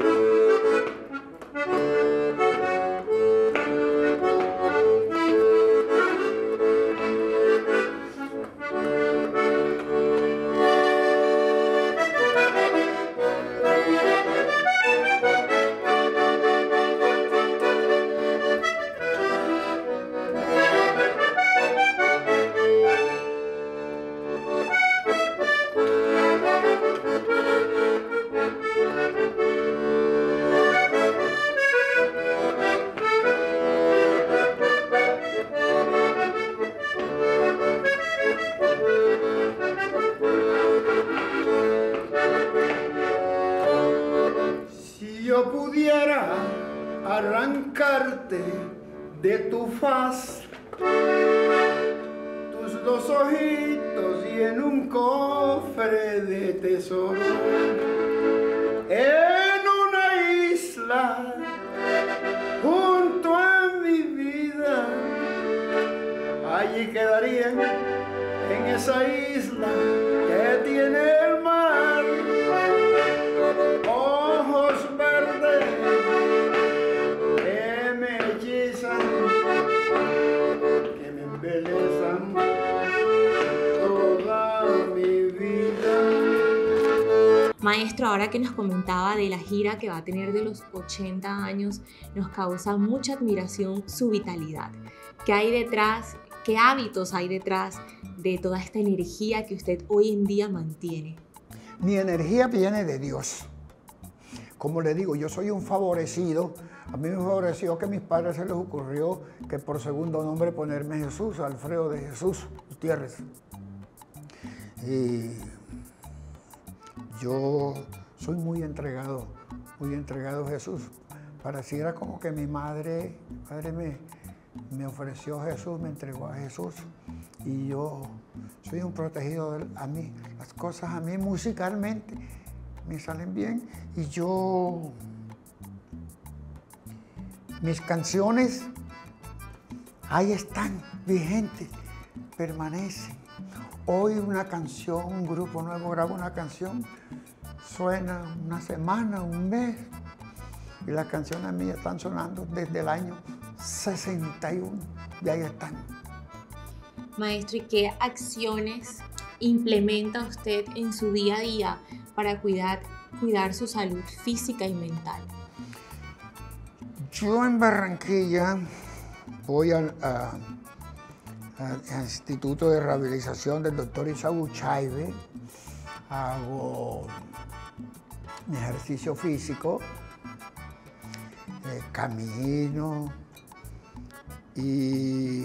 arrancarte de tu faz tus dos ojitos y en un cofre de tesoro, en una isla junto a mi vida, allí quedarían en esa isla que tiene el mar, ojos verdes que me hechizan, que me embelezan toda mi vida. Maestro, ahora que nos comentaba de la gira que va a tener de los ochenta años, nos causa mucha admiración su vitalidad. ¿Qué hay detrás? ¿Qué hábitos hay detrás de toda esta energía que usted hoy en día mantiene? Mi energía viene de Dios. Como le digo, yo soy un favorecido. A mí me favoreció que a mis padres se les ocurrió que por segundo nombre ponerme Jesús, Alfredo de Jesús Gutiérrez. Y yo soy muy entregado, muy entregado a Jesús. Pareciera como que mi madre, mi padre me, me ofreció a Jesús, me entregó a Jesús. Y yo soy un protegido de él. A mí, las cosas a mí musicalmente me salen bien. Y yo, mis canciones, ahí están, vigentes, permanecen. Hoy una canción, un grupo nuevo graba una canción, suena una semana, un mes, y las canciones mías están sonando desde el año sesenta y uno, y ahí están. Maestro, ¿y qué acciones implementa usted en su día a día para cuidar, cuidar su salud física y mental? Yo en Barranquilla voy al a, a Instituto de Rehabilitación del doctor Isaú Chaibe, hago mi ejercicio físico, eh, camino y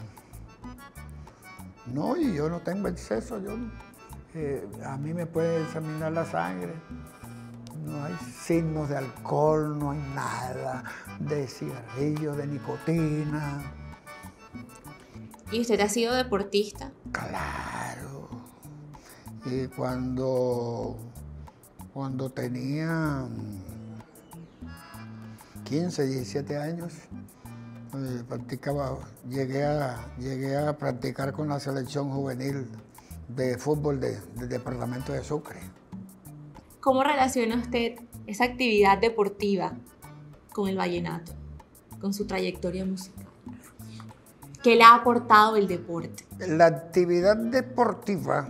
no, y yo no tengo exceso, yo, eh, a mí me puede examinar la sangre, no hay signos de alcohol, no hay nada, de cigarrillo, de nicotina. ¿Y usted ha sido deportista? Claro. Y cuando, cuando tenía quince, diecisiete años, eh, practicaba, llegué a, llegué a practicar con la selección juvenil de fútbol de, del departamento de Sucre. ¿Cómo relaciona usted esa actividad deportiva con el vallenato, con su trayectoria musical? ¿Qué le ha aportado el deporte? La actividad deportiva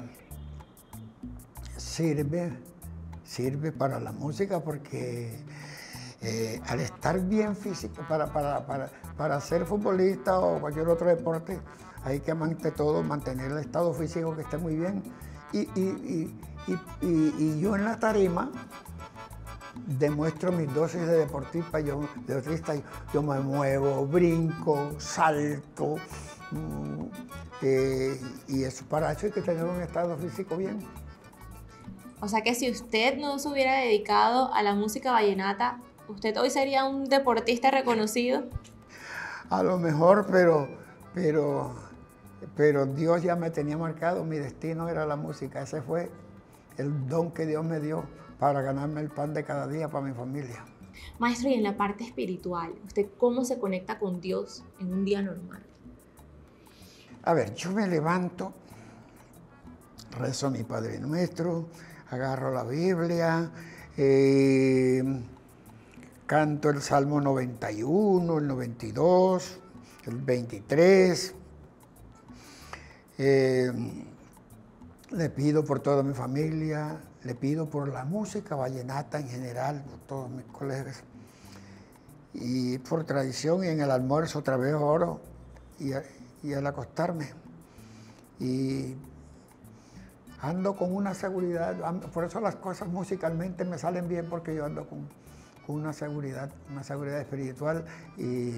sirve, sirve para la música porque eh, al estar bien físico, para, para, para, para ser futbolista o cualquier otro deporte, hay que ante todo mantener el estado físico que esté muy bien. Y, y, y, y, y, y yo en la tarima demuestro mis dosis de deportista, yo, de deportista, yo me muevo, brinco, salto, mmm, eh, y eso, para eso hay que tener un estado físico bien. O sea que si usted no se hubiera dedicado a la música vallenata, ¿usted hoy sería un deportista reconocido? A lo mejor, pero, pero, pero Dios ya me tenía marcado, mi destino era la música, ese fue el don que Dios me dio para ganarme el pan de cada día para mi familia. Maestro, y en la parte espiritual, ¿usted cómo se conecta con Dios en un día normal? A ver, yo me levanto, rezo a mi Padre Nuestro, agarro la Biblia, eh, canto el Salmo noventa y uno, el noventa y dos, el veintitrés, eh, le pido por toda mi familia, le pido por la música vallenata en general, por todos mis colegas. Y por tradición, y en el almuerzo otra vez oro, y, y al acostarme. Y ando con una seguridad, por eso las cosas musicalmente me salen bien, porque yo ando con, con una seguridad, una seguridad espiritual. Y,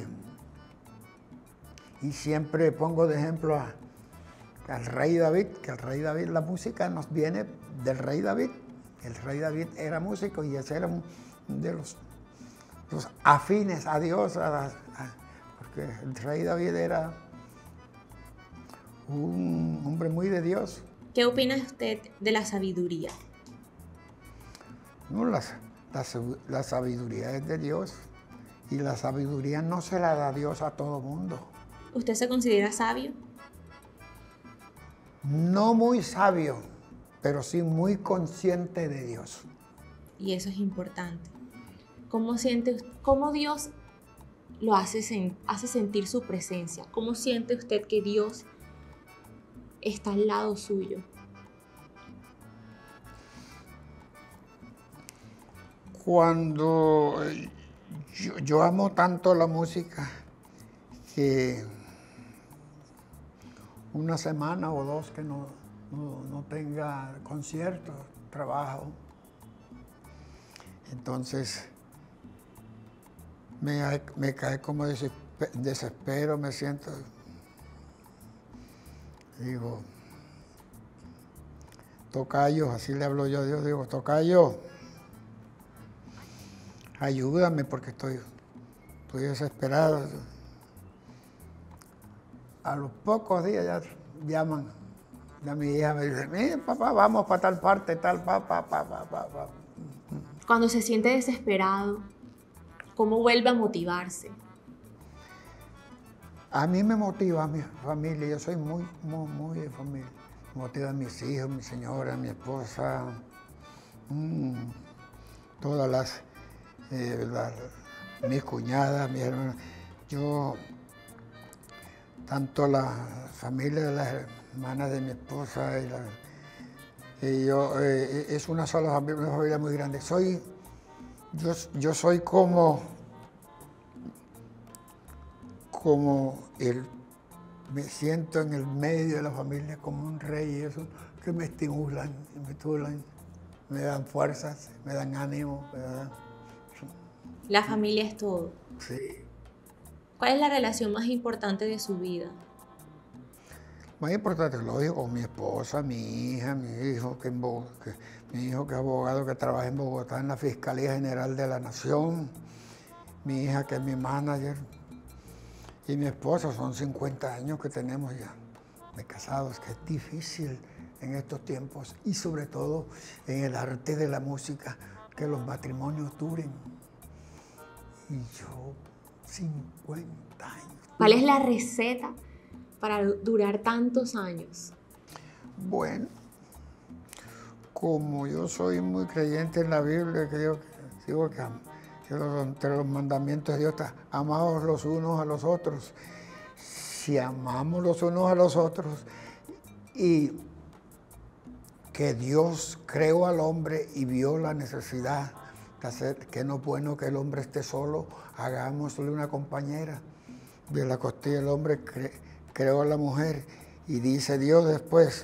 y siempre pongo de ejemplo a al rey David, que el rey David, la música nos viene del rey David. El rey David era músico y ese era un de los, pues, afines a Dios, a, a, porque el rey David era un hombre muy de Dios. ¿Qué opina usted de la sabiduría? No, la, la, la sabiduría es de Dios y la sabiduría no se la da Dios a todo mundo. ¿Usted se considera sabio? No muy sabio, pero sí muy consciente de Dios. Y eso es importante. ¿Cómo siente, cómo Dios lo hace, sen, hace sentir su presencia? ¿Cómo siente usted que Dios está al lado suyo? Cuando yo, yo amo tanto la música que una semana o dos que no, no, no tenga conciertos, trabajo, entonces me, me cae como desespero, me siento, digo, tocayo, así le hablo yo a Dios, digo, tocayo, ayúdame porque estoy, estoy desesperado. A los pocos días ya llaman, ya mi hija me dice, mira papá, vamos para tal parte, tal, pa, pa, pa, pa, pa, pa. Cuando se siente desesperado, ¿cómo vuelve a motivarse? A mí me motiva mi familia, yo soy muy, muy, muy de familia. Me motiva a mis hijos, mi señora, mi esposa, mmm, todas las, eh, las, mis cuñadas, mis hermanas. Yo, tanto la familia de las hermanas de mi esposa y, la, y yo, eh, es una sola familia, una familia muy grande. Soy, yo, yo soy como, como el, me siento en el medio de la familia como un rey y eso que me estimulan, me estimulan, me dan fuerzas, me dan ánimo, me dan... La familia es todo. Sí. ¿Cuál es la relación más importante de su vida? Más importante, lo digo, con mi esposa, mi hija, mi hijo, que, en Bogotá, que mi hijo que es abogado, que trabaja en Bogotá en la Fiscalía General de la Nación, mi hija que es mi manager, y mi esposa, son cincuenta años que tenemos ya de casados, que es difícil en estos tiempos, y sobre todo en el arte de la música, que los matrimonios duren. Y yo, cincuenta años. ¿Cuál es la receta para durar tantos años? Bueno, como yo soy muy creyente en la Biblia, que yo digo que, que los, entre los mandamientos de Dios está, amaos los unos a los otros. Si amamos los unos a los otros y que Dios creó al hombre y vio la necesidad de hacer, que no es bueno que el hombre esté solo, hagámosle una compañera. De la costilla del hombre cre, creó a la mujer y dice Dios después,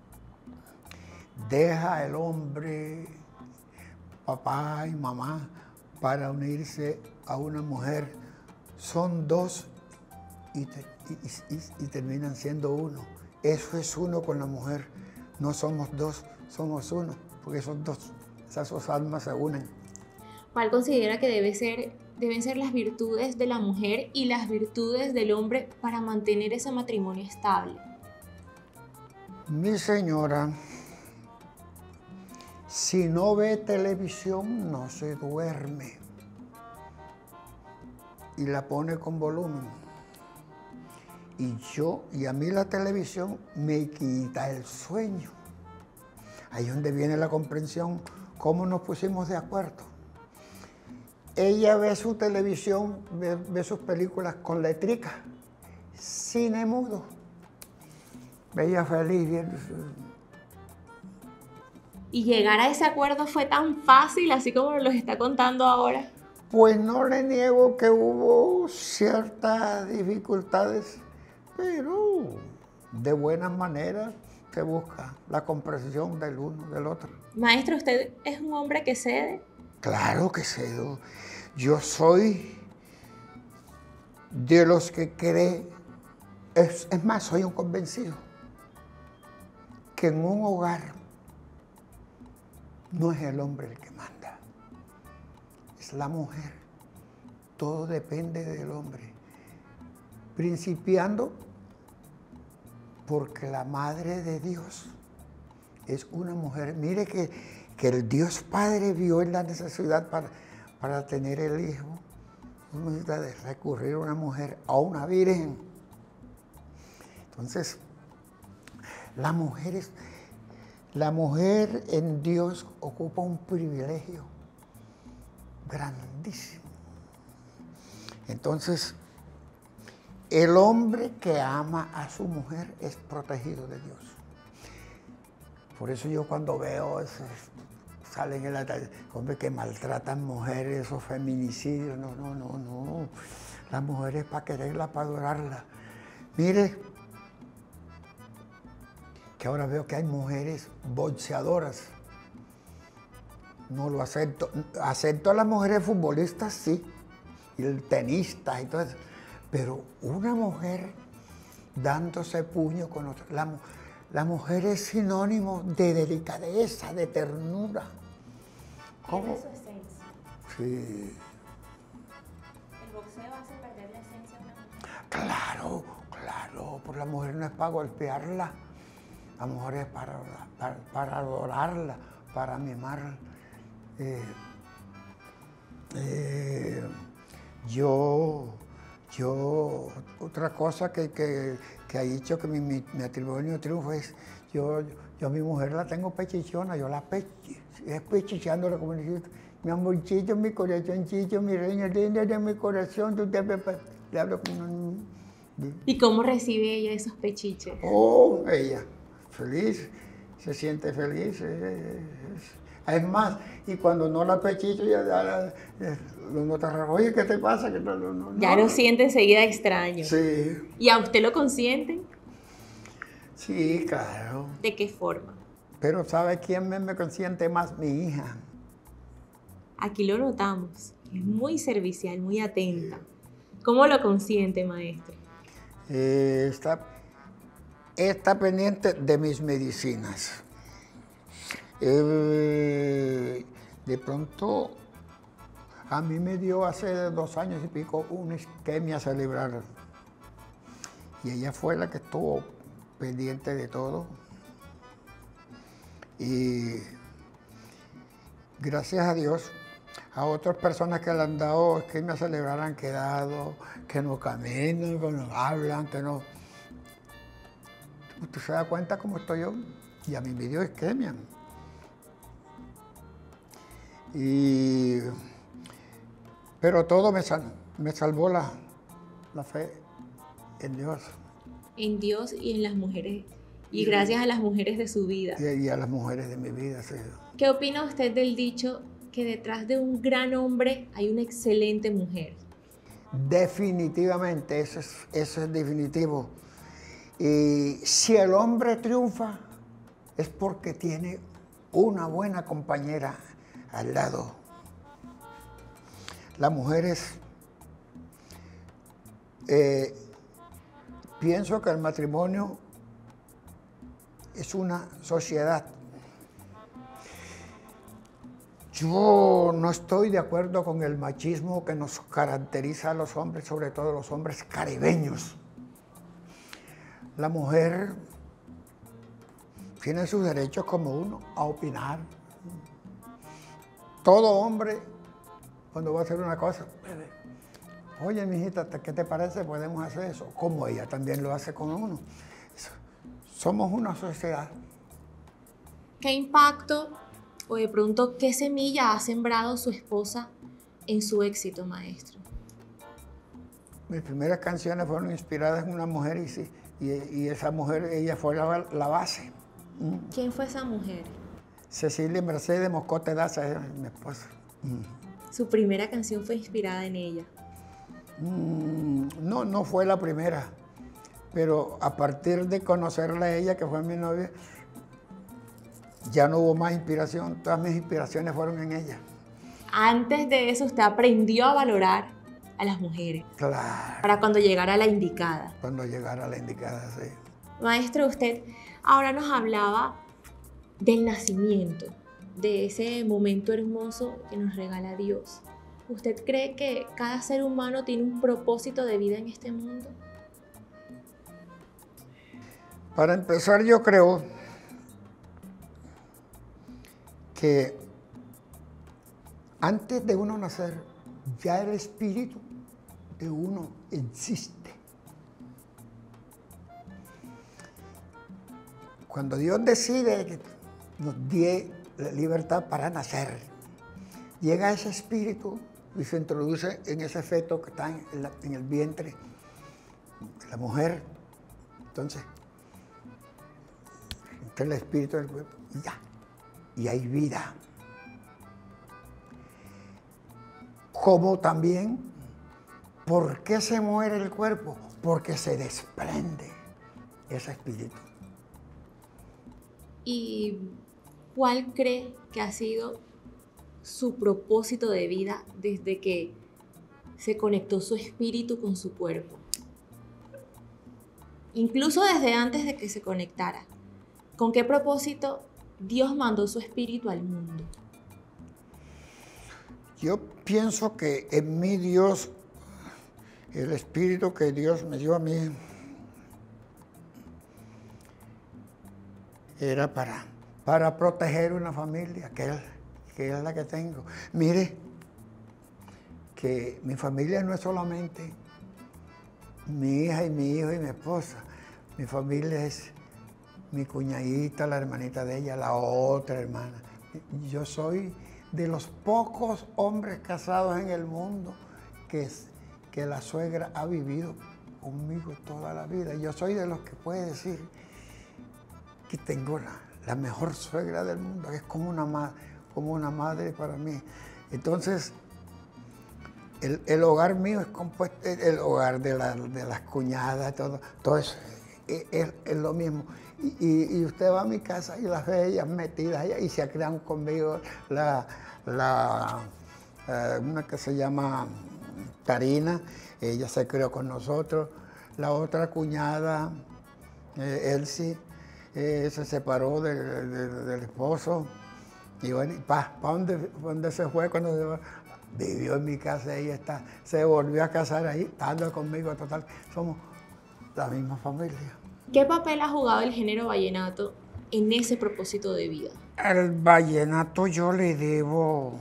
deja el hombre, papá y mamá, para unirse a una mujer. Son dos y, te, y, y, y terminan siendo uno. Eso es uno con la mujer. No somos dos, somos uno, porque son dos. Esas dos almas se unen. ¿Cuál considera que debe ser, deben ser las virtudes de la mujer y las virtudes del hombre para mantener ese matrimonio estable? Mi señora, si no ve televisión, no se duerme. Y la pone con volumen. Y yo, y a mí la televisión me quita el sueño. Ahí es donde viene la comprensión, cómo nos pusimos de acuerdo. Ella ve su televisión, ve, ve sus películas con letrica, cine mudo. Ella feliz viendo su... ¿Y llegar a ese acuerdo fue tan fácil, así como nos lo está contando ahora? Pues no le niego que hubo ciertas dificultades, pero de buena manera se busca la comprensión del uno del otro. Maestro, ¿usted es un hombre que cede? Claro que cedo. Yo soy de los que cree, es, es más, soy un convencido, que en un hogar no es el hombre el que manda, es la mujer. todo depende del hombre. Principiando porque la madre de Dios es una mujer. Mire que, que el Dios Padre vio en la necesidad para, para tener el hijo. No necesita de recurrir a una mujer, a una virgen. Entonces, la mujer, es, la mujer en Dios ocupa un privilegio grandísimo. Entonces, el hombre que ama a su mujer es protegido de Dios. Por eso yo cuando veo esos, salen en la calle, hombres que maltratan mujeres, esos feminicidios, no, no, no, no. La mujer es para quererla, para adorarla. Mire, que ahora veo que hay mujeres boxeadoras. No lo acepto. Acepto a las mujeres futbolistas, sí, y el tenista y todo eso. Pero una mujer dándose puño con otra. La, la mujer es sinónimo de delicadeza, de ternura. ¿Cómo? Es su esencia. Sí. El boxeo hace perder la esencia de una mujer. Claro, claro. Pues la mujer no es para golpearla. La mujer es para, para, para adorarla, para mimarla. Eh, eh, yo... Yo, otra cosa que, que, que ha dicho que mi, mi matrimonio triunfa es, yo, yo a mi mujer la tengo pechichona, yo la pechi, es pechichándola como necesito. Mi amorcito, mi corazoncito, mi reina linda de mi corazón, tú te le hablo como un... ¿Y cómo recibe ella esos pechiches? Oh, ella, feliz, se siente feliz. Es, es más, y cuando no la pechicho, ya, ya, ya lo nota raro. Oye, ¿qué te pasa? Que no, no, no, Ya lo siente enseguida extraño. Sí. ¿Y a usted lo consienten? Sí, claro. ¿De qué forma? Pero ¿sabe quién me, me consiente más? Mi hija. Aquí lo notamos. Es muy servicial, muy atenta. ¿Cómo lo consiente, maestro? Eh, está, está pendiente de mis medicinas. Eh, de pronto, a mí me dio hace dos años y pico una isquemia cerebral. Y ella fue la que estuvo pendiente de todo. Y gracias a Dios, a otras personas que le han dado isquemia cerebral han quedado, que no caminan, que no hablan, que no... ¿Usted se da cuenta cómo estoy yo? Y a mí me dio isquemia. Y, pero todo me, sal, me salvó la, la fe en Dios. En Dios y en las mujeres. Y gracias a las mujeres de su vida. Y, y a las mujeres de mi vida, sí. ¿Qué opina usted del dicho que detrás de un gran hombre hay una excelente mujer? Definitivamente, eso es, eso es definitivo. Y si el hombre triunfa, es porque tiene una buena compañera al lado. Las mujeres, eh, pienso que el matrimonio es una sociedad. Yo no estoy de acuerdo con el machismo que nos caracteriza a los hombres, sobre todo los hombres caribeños. La mujer tiene sus derechos como uno a opinar. Todo hombre, cuando va a hacer una cosa, oye, mijita, ¿qué te parece? Podemos hacer eso. Como ella también lo hace con uno. Somos una sociedad. ¿Qué impacto o de pronto qué semilla ha sembrado su esposa en su éxito, maestro? Mis primeras canciones fueron inspiradas en una mujer y, sí, y, y esa mujer, ella fue la, la base. ¿Mm? ¿Quién fue esa mujer? Cecilia Mercedes Moscote Daza, mi esposa. Mm. Su primera canción fue inspirada en ella. Mm, no, no fue la primera, pero a partir de conocerla a ella, que fue mi novia, ya no hubo más inspiración, todas mis inspiraciones fueron en ella. Antes de eso, usted aprendió a valorar a las mujeres. Claro. Para cuando llegara la indicada. Cuando llegara la indicada, sí. Maestro, usted ahora nos hablaba del nacimiento, de ese momento hermoso que nos regala Dios. ¿usted cree que cada ser humano tiene un propósito de vida en este mundo? Para empezar, yo creo que antes de uno nacer, ya el espíritu de uno existe. Cuando Dios decide que nos dé la libertad para nacer, llega ese espíritu y se introduce en ese feto que está en, la, en el vientre de la mujer. Entonces, entra el espíritu del cuerpo y ya, y hay vida. Como también, ¿por qué se muere el cuerpo? Porque se desprende ese espíritu. ¿Y cuál cree que ha sido su propósito de vida desde que se conectó su espíritu con su cuerpo? Incluso desde antes de que se conectara. ¿Con qué propósito Dios mandó su espíritu al mundo? Yo pienso que en mí Dios, el espíritu que Dios me dio a mí, era para, para proteger una familia, que es, que es la que tengo. Mire, que mi familia no es solamente mi hija y mi hijo y mi esposa. Mi familia es mi cuñadita, la hermanita de ella, la otra hermana. Yo soy de los pocos hombres casados en el mundo que, que la suegra ha vivido conmigo toda la vida. Yo soy de los que puede decir que tengo la, la mejor suegra del mundo, que es como una, ma, como una madre para mí. Entonces, el, el hogar mío es compuesto, el hogar de, la, de las cuñadas, todo, todo eso es, es, es lo mismo. Y, y, y usted va a mi casa y las ve ellas metidas allá y se crean conmigo. La, la, eh, una que se llama Karina, ella se crió con nosotros. La otra cuñada, eh, Elsie, eh, se separó de, de, de, del esposo. Y bueno, ¿para pa dónde, pa dónde se fue cuando se fue? Vivió en mi casa, ella está, se volvió a casar ahí, estando conmigo total. Somos la misma familia. ¿Qué papel ha jugado el género vallenato en ese propósito de vida? Al vallenato yo le debo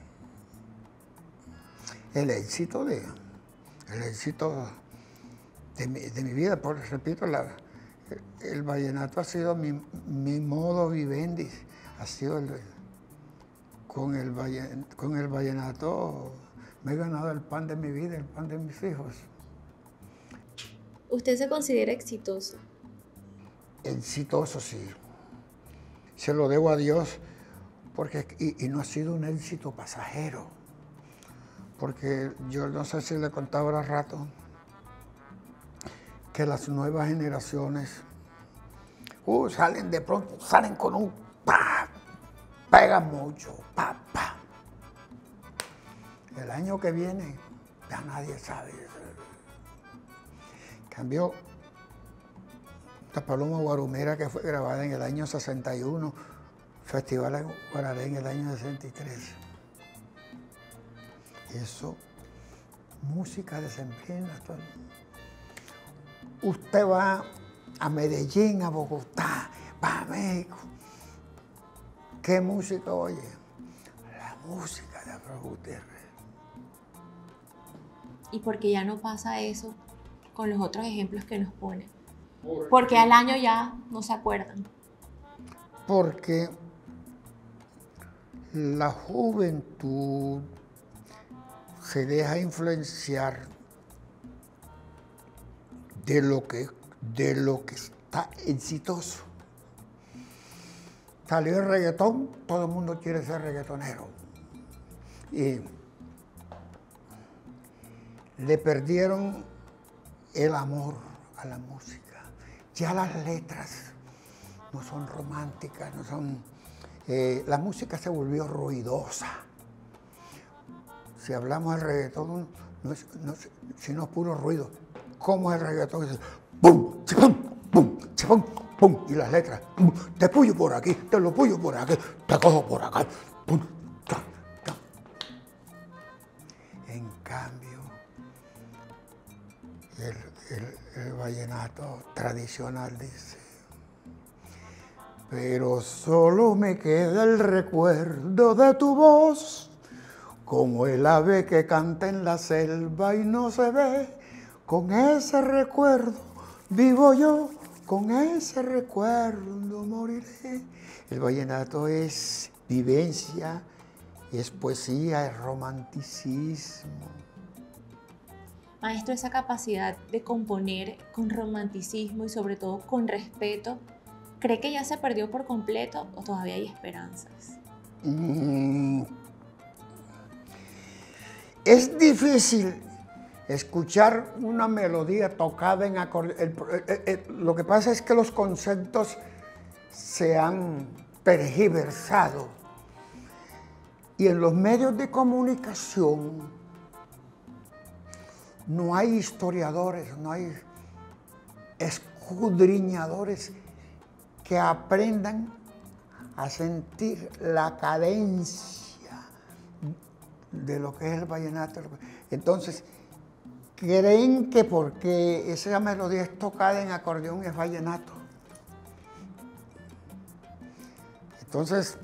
el éxito de, el éxito de mi, de mi vida. Por repito, la, el vallenato ha sido mi, mi modo vivendi, ha sido el, con el, con el vallenato me he ganado el pan de mi vida, el pan de mis hijos. ¿Usted se considera exitoso? Exitoso, sí. Se lo debo a Dios, porque, y, y no ha sido un éxito pasajero. Porque yo no sé si le contaba ahora rato que las nuevas generaciones uh, salen de pronto, salen con un pa, pegan mucho, pa, pa. El año que viene ya nadie sabe. Cambió La Paloma Guarumera, que fue grabada en el año sesenta y uno, Festival en Guararé en el año sesenta y tres. Eso, música decembrina. Usted va a Medellín, a Bogotá, va a México. ¿Qué música oye? La música de Afro Gutiérrez. ¿Y por qué ya no pasa eso con los otros ejemplos que nos pone? Porque al año ya no se acuerdan. Porque la juventud se deja influenciar de lo que, de lo que está exitoso. Salió el reggaetón, todo el mundo quiere ser reggaetonero. Y le perdieron el amor a la música. Ya las letras no son románticas, no son... Eh, la música se volvió ruidosa. Si hablamos del reggaetón, no es, no es, sino puro ruido. ¿Cómo es el reggaetón? Es ¡pum! ¡Chipum! ¡Pum! ¡Chipum! ¡Pum! Y las letras, ¡pum! Te puyo por aquí, te lo puyo por aquí, te cojo por acá. ¡Pum! ¡Cha! ¡Cha! el, el, el vallenato tradicional dice: pero solo me queda el recuerdo de tu voz, como el ave que canta en la selva y no se ve. Con ese recuerdo vivo yo, con ese recuerdo moriré. El vallenato es vivencia, es poesía, es romanticismo. Maestro, esa capacidad de componer con romanticismo y sobre todo con respeto, ¿cree que ya se perdió por completo o todavía hay esperanzas? Mm. Es difícil escuchar una melodía tocada en acordeón. Lo que pasa es que los conceptos se han tergiversado. Y en los medios de comunicación no hay historiadores, no hay escudriñadores que aprendan a sentir la cadencia de lo que es el vallenato. Entonces, creen que porque esa melodía es tocada en acordeón es vallenato. Entonces,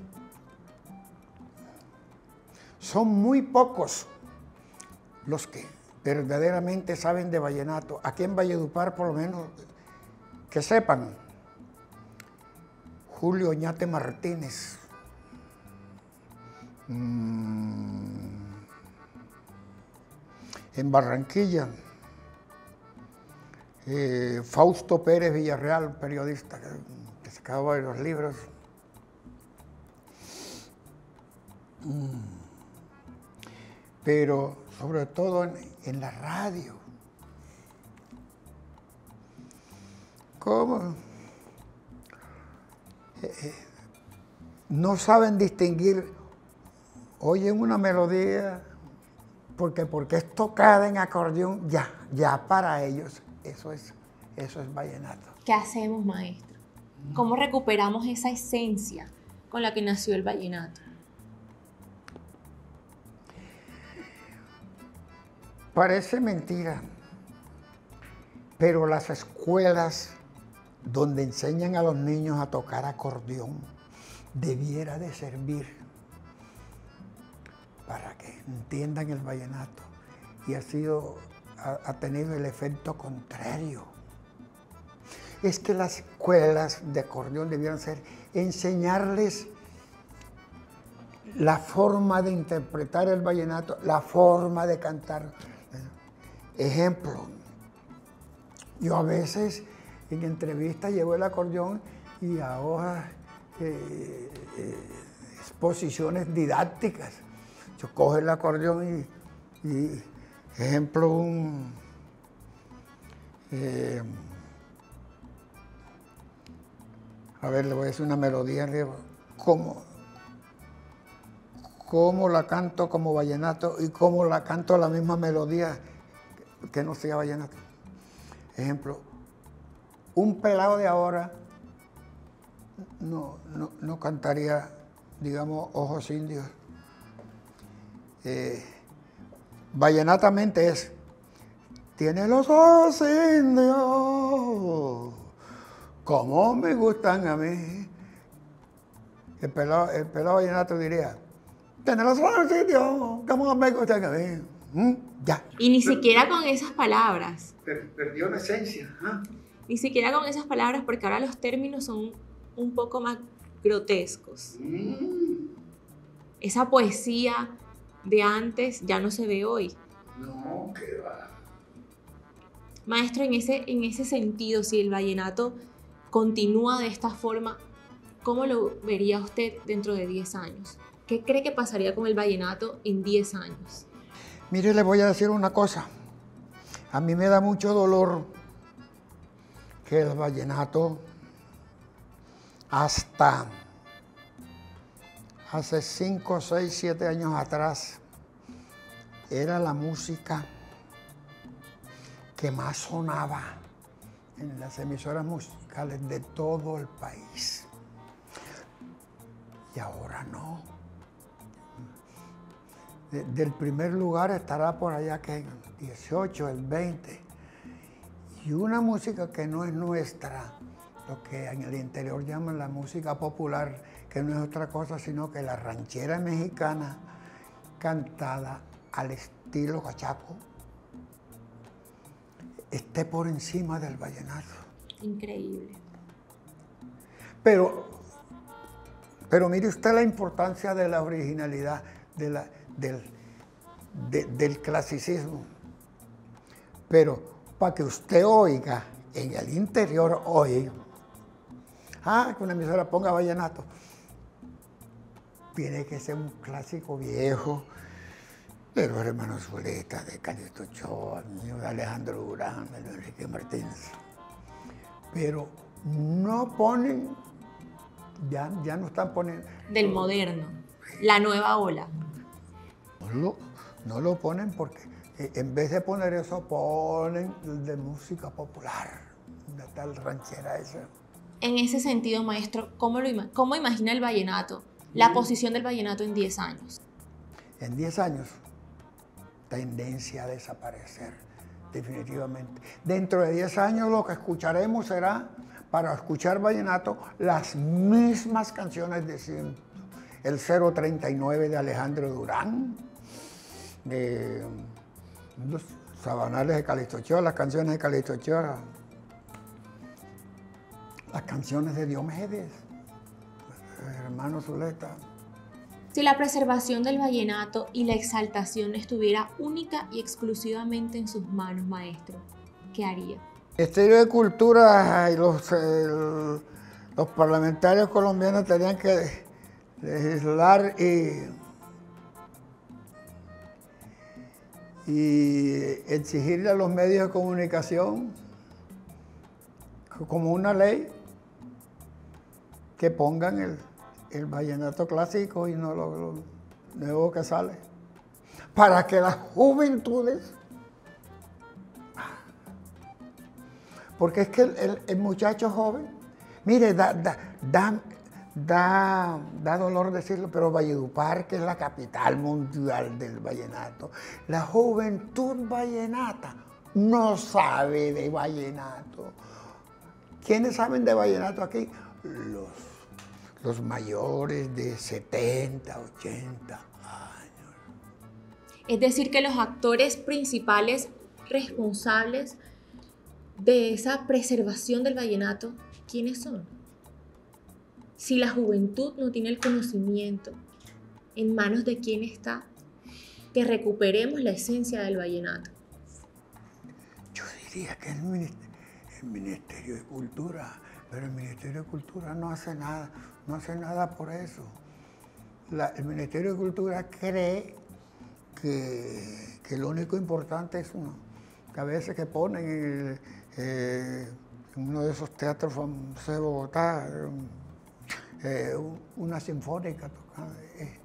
son muy pocos los que verdaderamente saben de vallenato. Aquí en Valledupar, por lo menos, que sepan, Julio Oñate Martínez, mm, en Barranquilla, eh, Fausto Pérez Villarreal, periodista que, que sacaba varios libros. Mm. Pero sobre todo en, en la radio. ¿Cómo? Eh, eh, no saben distinguir, oyen una melodía, porque, porque es tocada en acordeón, ya, ya para ellos eso es, eso es vallenato. ¿Qué hacemos, maestro? ¿Cómo recuperamos esa esencia con la que nació el vallenato? Parece mentira, pero las escuelas donde enseñan a los niños a tocar acordeón debiera de servir para que entiendan el vallenato, y ha sido, ha, ha tenido el efecto contrario. Es que las escuelas de acordeón debieran ser enseñarles la forma de interpretar el vallenato, la forma de cantar. Ejemplo, yo a veces en entrevistas llevo el acordeón y hago eh, eh, exposiciones didácticas. Yo cojo el acordeón y, y ejemplo, un, eh, a ver, le voy a decir una melodía, le digo, ¿cómo, cómo la canto como vallenato y cómo la canto la misma melodía que no sea vallenato? Ejemplo, un pelado de ahora no, no, no cantaría, digamos, Ojos Indios. Eh, vallenatamente es, tiene los ojos indios, como me gustan a mí. El pelado, el pelado vallenato diría, tiene los ojos indios, como me gustan a mí. ¿Mm? Ya. Y ni siquiera con esas palabras. Per- perdió la esencia. ¿Ah? Ni siquiera con esas palabras, porque ahora los términos son un poco más grotescos. Mm. Esa poesía de antes ya no se ve hoy. No, qué va. Maestro, en ese, en ese sentido, si el vallenato continúa de esta forma, ¿cómo lo vería usted dentro de diez años? ¿Qué cree que pasaría con el vallenato en diez años? Mire, le voy a decir una cosa. A mí me da mucho dolor que el vallenato hasta hace cinco, seis, siete años atrás era la música que más sonaba en las emisoras musicales de todo el país. Y ahora no. De, del primer lugar estará por allá que el dieciocho, el veinte. Y una música que no es nuestra, lo que en el interior llaman la música popular, que no es otra cosa sino que la ranchera mexicana cantada al estilo cachaco, esté por encima del vallenato. Increíble. Pero, pero mire usted la importancia de la originalidad, de la, del, de, del clasicismo. Pero para que usted oiga en el interior hoy, ah, que una emisora ponga vallenato, tiene que ser un clásico viejo de los hermanos Zuleta, de Calixto Ochoa, de Alejandro Durán, de Enrique Martínez. Pero no ponen, ya, ya no están poniendo... Del moderno, la nueva ola. No lo, no lo ponen porque en vez de poner eso, ponen de música popular, de tal ranchera esa. En ese sentido, maestro, ¿cómo, lo ima- cómo imagina el vallenato, la posición del vallenato en diez años? En diez años, tendencia a desaparecer, definitivamente. Dentro de diez años lo que escucharemos será, para escuchar vallenato, las mismas canciones de siempre. El cero treinta y nueve de Alejandro Durán, de los sabanales de Calixto Ochoa, las canciones de Calixto Ochoa, las canciones de Diomedes, hermano Zuleta. Si la preservación del vallenato y la exaltación estuviera única y exclusivamente en sus manos, maestro, ¿qué haría? El Ministerio de Cultura y los, el, los parlamentarios colombianos tenían que legislar y, y exigirle a los medios de comunicación como una ley que pongan el, el vallenato clásico y no lo, lo nuevo que sale, para que las juventudes, porque es que el, el, el muchacho joven, mire, da, da, da, da, da dolor decirlo, pero Valledupar, que es la capital mundial del vallenato, la juventud vallenata no sabe de vallenato. ¿Quiénes saben de vallenato aquí? Los, los mayores de setenta, ochenta años. Es decir, que los actores principales responsables de esa preservación del vallenato, ¿quiénes son? Si la juventud no tiene el conocimiento, ¿en manos de quién está? Que recuperemos la esencia del vallenato. Yo diría que el Ministerio, el Ministerio de Cultura, pero el Ministerio de Cultura no hace nada, no hace nada por eso. La, el Ministerio de Cultura cree que, que lo único importante es uno, que a veces que ponen el, eh, en uno de esos teatros famosos de Bogotá, eh, una sinfónica tocando. Eh,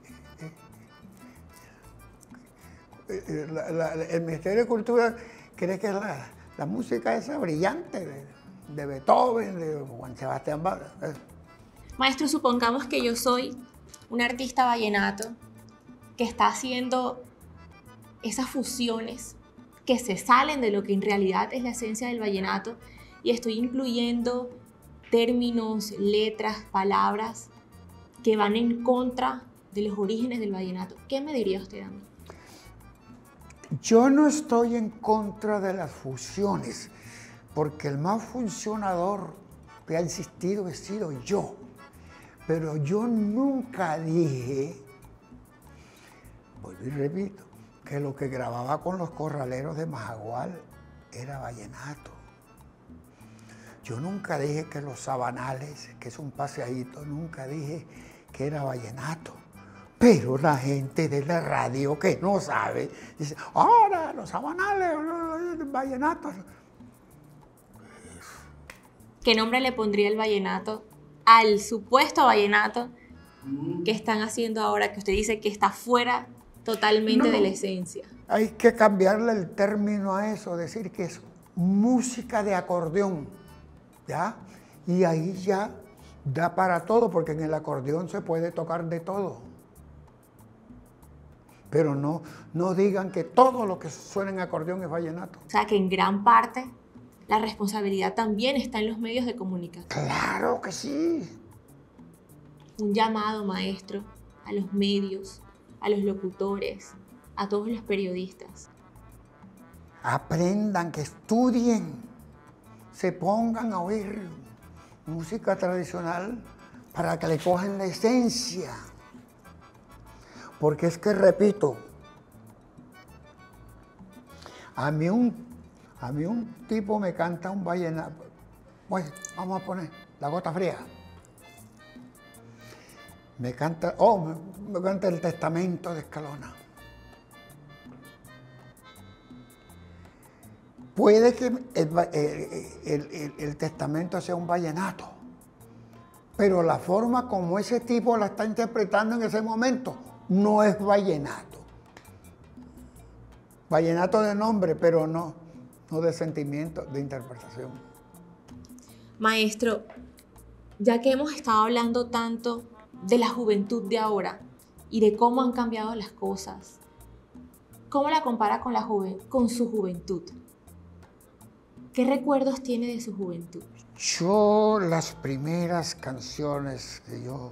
eh, eh, la, la, el Ministerio de Cultura cree que es la, la música esa brillante de, de Beethoven, de Juan Sebastián Bach. Eh. Maestro, supongamos que yo soy un artista vallenato que está haciendo esas fusiones que se salen de lo que en realidad es la esencia del vallenato y estoy incluyendo términos, letras, palabras que van en contra de los orígenes del vallenato. ¿Qué me diría usted a mí? Yo no estoy en contra de las fusiones, porque el más funcionador que ha insistido he sido yo. Pero yo nunca dije, vuelvo y repito, que lo que grababa con los corraleros de Majagual era vallenato. Yo nunca dije que los sabanales, que es un paseadito, nunca dije que era vallenato. Pero la gente de la radio que no sabe, dice, ahora los sabanales, los vallenatos. ¿Qué nombre le pondría el vallenato al supuesto vallenato que están haciendo ahora, que usted dice que está fuera totalmente No, de la esencia? Hay que cambiarle el término a eso, decir que es música de acordeón, ¿ya? Y ahí ya da para todo, porque en el acordeón se puede tocar de todo. Pero no, no digan que todo lo que suena en acordeón es vallenato. O sea, que en gran parte la responsabilidad también está en los medios de comunicación. Claro que sí. Un llamado, maestro, a los medios, a los locutores, a todos los periodistas. Aprendan, que estudien, se pongan a oír música tradicional para que le cojan la esencia. Porque es que, repito, a mí un, a mí un tipo me canta un vallenato. Pues vamos a poner La Gota Fría. Me canta, oh, me, me canta El Testamento de Escalona. Puede que el, el, el, el testamento sea un vallenato, pero la forma como ese tipo la está interpretando en ese momento no es vallenato. Vallenato de nombre, pero no, no de sentimiento, de interpretación. Maestro, ya que hemos estado hablando tanto de la juventud de ahora y de cómo han cambiado las cosas, ¿cómo la compara con, la juven- con su juventud? ¿Qué recuerdos tiene de su juventud? Yo, las primeras canciones que yo,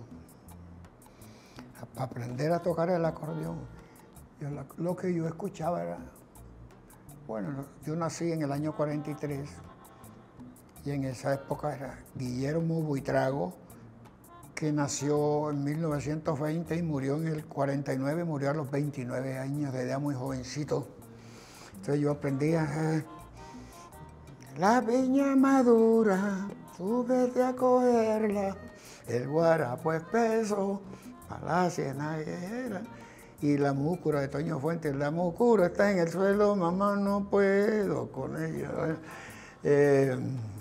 para aprender a tocar el acordeón, yo, lo que yo escuchaba era, bueno, yo nací en el año cuarenta y tres y en esa época era Guillermo Buitrago, que nació en mil novecientos veinte y murió en el cuarenta y nueve, murió a los veintinueve años de edad, muy jovencito. Entonces yo aprendía... Eh, La piña madura, súbete a cogerla, el guarapo espeso, para la cienaguera. Y la múcura de Toño Fuentes, la múcura está en el suelo, mamá, no puedo con ella. Eh,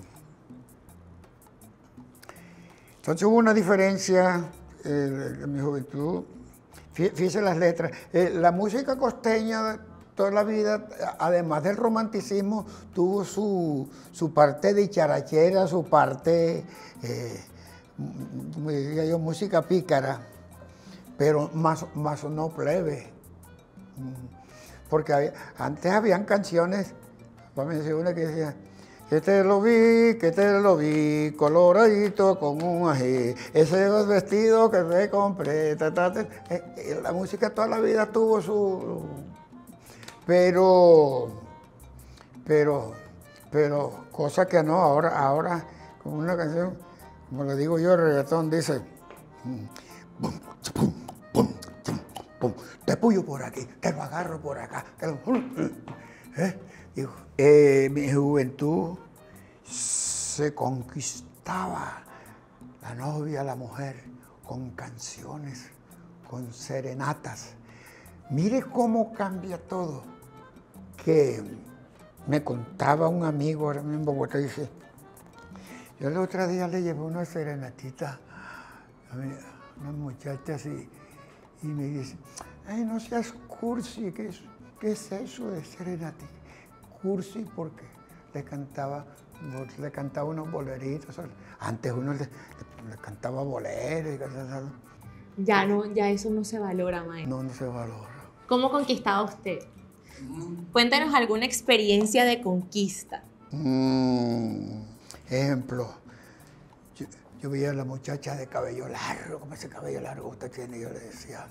entonces hubo una diferencia eh, en mi juventud. Fíjese las letras. Eh, la música costeña toda la vida, además del romanticismo, tuvo su, su parte dicharachera, su parte, eh, como diría yo, música pícara, pero más, más no plebe. Porque había, antes habían canciones, vamos a decir una que decía, que te lo vi, que te lo vi, coloradito con un ají, ese vestido que te compré, ta, ta, ta. Eh, la música toda la vida tuvo su... Pero, pero, pero, cosa que no, ahora, ahora, como una canción, como le digo yo, el reggaetón dice, pum, pum, pum, pum, te puyo por aquí, te lo agarro por acá, te lo, ¿eh? Digo, eh, mi juventud se conquistaba la novia, la mujer, con canciones, con serenatas. Mire cómo cambia todo. Que me contaba un amigo ahora mismo en Bogotá, dice, yo el otro día le llevé una serenatita a unas muchachas y, y me dice, ay, no seas cursi, ¿qué es, qué es eso de serenata? Cursi porque le cantaba, le cantaba unos boleritos, antes uno le, le cantaba boleros y cosas. Ya no, ya eso no se valora, maestro. No, no se valora. ¿Cómo conquistaba usted? Cuéntanos alguna experiencia de conquista. Mm, ejemplo, yo, yo veía a la muchacha de cabello largo, como ese cabello largo usted tiene, y yo le decía,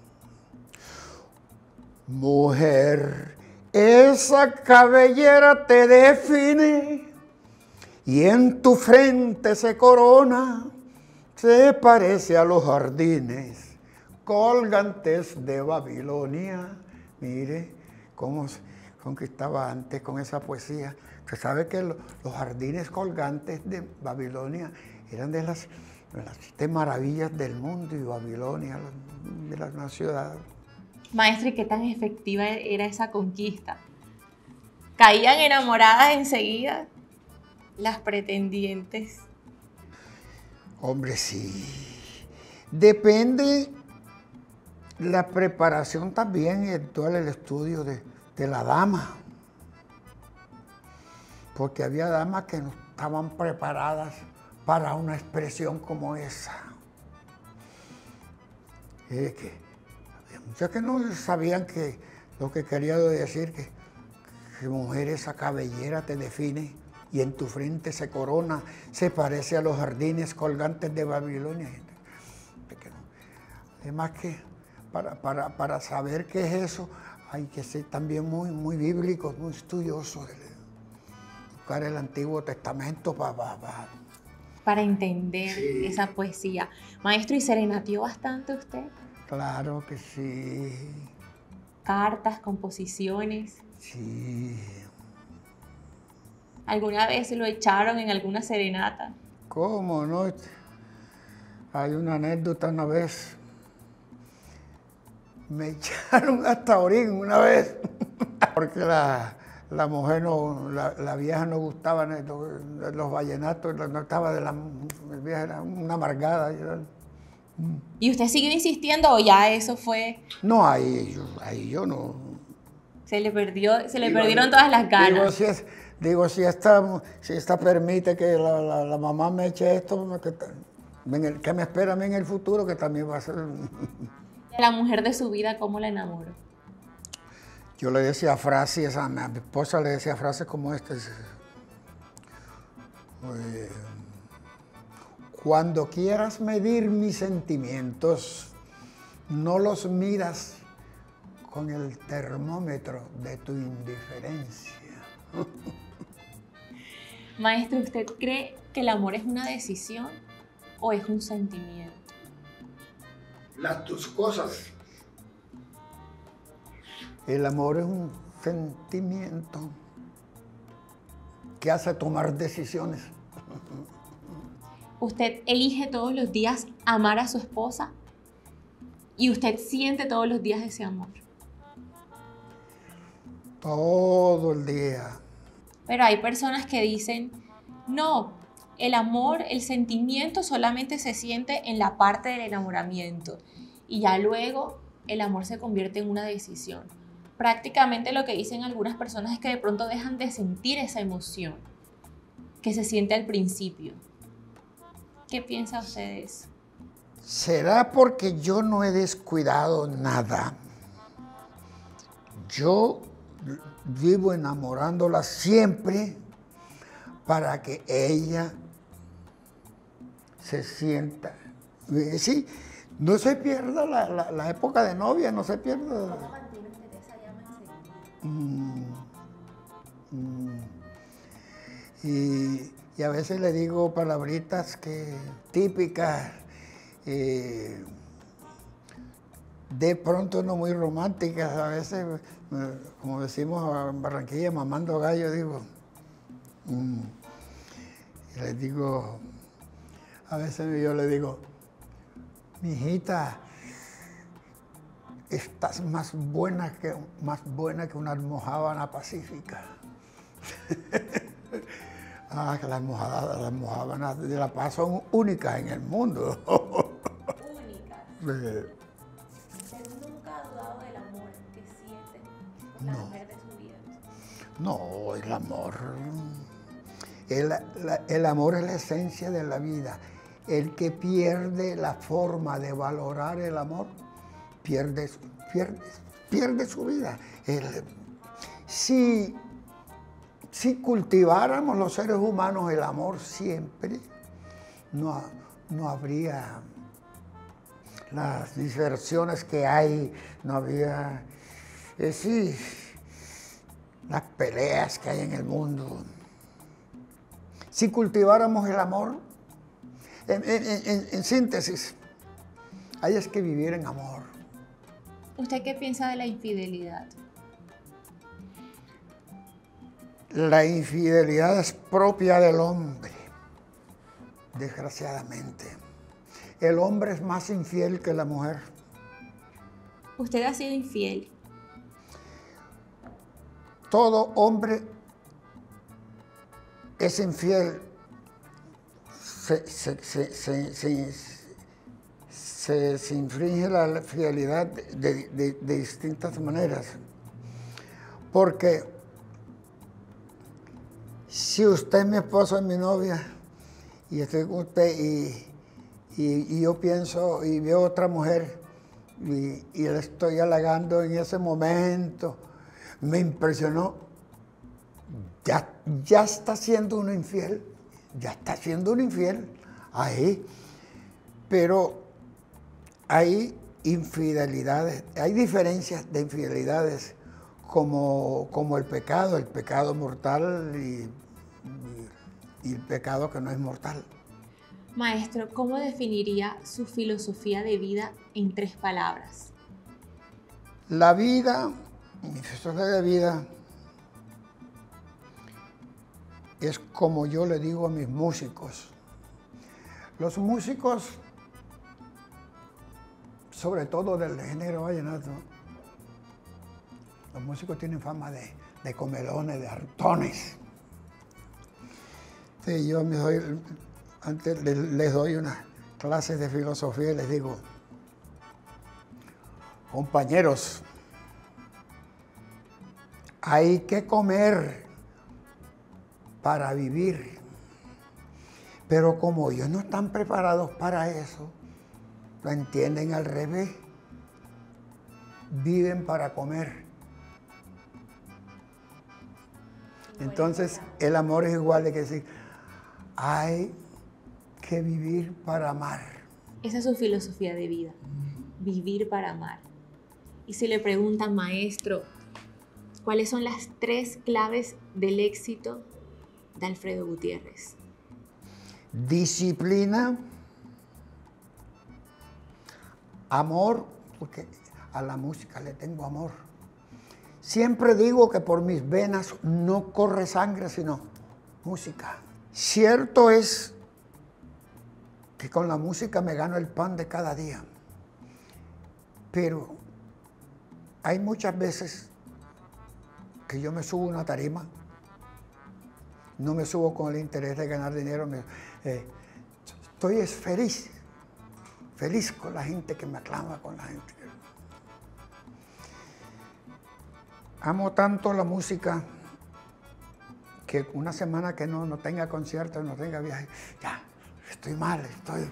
mujer, esa cabellera te define y en tu frente se corona, se parece a los jardines colgantes de Babilonia. Mire cómo se conquistaba antes con esa poesía. Usted sabe que lo, los jardines colgantes de Babilonia eran de las, de las siete maravillas del mundo, y Babilonia era una ciudad. Maestro, ¿y qué tan efectiva era esa conquista? ¿Caían enamoradas enseguida las pretendientes? Hombre, sí. Depende la preparación también y todo el estudio de, de la dama. Porque había damas que no estaban preparadas para una expresión como esa. Eh, que había muchas que no sabían que lo que quería decir, que, que mujer, esa cabellera te define y en tu frente se corona, se parece a los jardines colgantes de Babilonia. Además que para, para, para saber qué es eso, hay que ser también muy, muy bíblicos, muy estudiosos, buscar el Antiguo Testamento para... para, para para entender sí. esa poesía. Maestro, ¿y serenateó bastante usted? Claro que sí. Cartas, composiciones. Sí. ¿Alguna vez lo echaron en alguna serenata? ¿Cómo no? Hay una anécdota una vez. Me echaron hasta orín una vez. Porque la... La mujer, no, la, la vieja no gustaba los, los vallenatos, no estaba de la, la vieja era una amargada. ¿Y usted siguió insistiendo o ya eso fue? No, ahí yo, ahí yo no. Se le perdió, se le digo, perdieron todas las ganas. Digo, si, es, digo, si, esta, si esta permite que la, la, la mamá me eche esto, que, que me espera a mí en el futuro, que también va a ser. La mujer de su vida, ¿cómo la enamoró? Yo le decía frases, a mi esposa le decía frases como estas. Eh, Cuando quieras medir mis sentimientos, no los miras con el termómetro de tu indiferencia. Maestro, ¿usted cree que el amor es una decisión o es un sentimiento? Las tus cosas. El amor es un sentimiento que hace tomar decisiones. ¿Usted elige todos los días amar a su esposa? ¿Y usted siente todos los días ese amor? Todo el día. Pero hay personas que dicen, no, el amor, el sentimiento solamente se siente en la parte del enamoramiento. Y ya luego el amor se convierte en una decisión. Prácticamente lo que dicen algunas personas es que de pronto dejan de sentir esa emoción que se siente al principio. ¿Qué piensa usted de eso? ¿Será porque yo no he descuidado nada? Yo vivo enamorándola siempre para que ella se sienta. Sí, no se pierda la, la, la época de novia, no se pierda. ¿Cómo mantiene usted esa llama encendida? Mm, mm. Y, y a veces le digo palabritas que típicas, eh, de pronto no muy románticas, a veces, eh, como decimos en Barranquilla, mamando gallo, digo. Mm, y les digo, a veces yo le digo, mijita, estás más buena que, más buena que una almojábana pacífica. Ah, que las almohadas, las almojábanas de La Paz son únicas en el mundo. Únicas. Sí. ¿Usted nunca ha dudado del amor que siente por la No. mujer de su vida? No, el amor. El, la, el amor es la esencia de la vida. El que pierde la forma de valorar el amor, pierde, pierde, pierde su vida. El, si, si cultiváramos los seres humanos el amor siempre, no, no habría las diserciones que hay, no habría, eh, sí, las peleas que hay en el mundo. Si cultiváramos el amor, en, en, en, en síntesis, hay es que vivir en amor. ¿Usted qué piensa de la infidelidad? La infidelidad es propia del hombre, desgraciadamente. El hombre es más infiel que la mujer. ¿Usted ha sido infiel? Todo hombre es infiel. Se, se, se, se, se, se, se infringe la fidelidad de, de, de distintas maneras. Porque si usted es mi esposa, es mi novia, y estoy con usted y, y, y yo pienso y veo otra mujer y, y le estoy halagando en ese momento, me impresionó, ya, ya está siendo uno infiel, ya está siendo uno infiel ahí, pero hay infidelidades, hay diferencias de infidelidades como, como el pecado, el pecado mortal y, y, y el pecado que no es mortal. Maestro, ¿cómo definiría su filosofía de vida en tres palabras? La vida, mi filosofía de vida, es como yo le digo a mis músicos. Los músicos, sobre todo del género vallenato, los músicos tienen fama de, de comelones, de hartones. Sí, yo me doy, antes les, les doy unas clases de filosofía y les digo, compañeros, hay que comer para vivir, pero como ellos no están preparados para eso, lo entienden al revés, viven para comer. Entonces el amor es igual de que decir, hay que vivir para amar. Esa es su filosofía de vida, vivir para amar. Y si le preguntan, maestro, ¿cuáles son las tres claves del éxito de Alfredo Gutiérrez? Disciplina, amor, porque a la música le tengo amor. Siempre digo que por mis venas no corre sangre, sino música. Cierto es que con la música me gano el pan de cada día, pero hay muchas veces que yo me subo a una tarima, no me subo con el interés de ganar dinero, me, eh, estoy feliz, feliz con la gente que me aclama, con la gente que... Amo tanto la música que una semana que no, no tenga concierto, no tenga viaje, ya, estoy mal, estoy...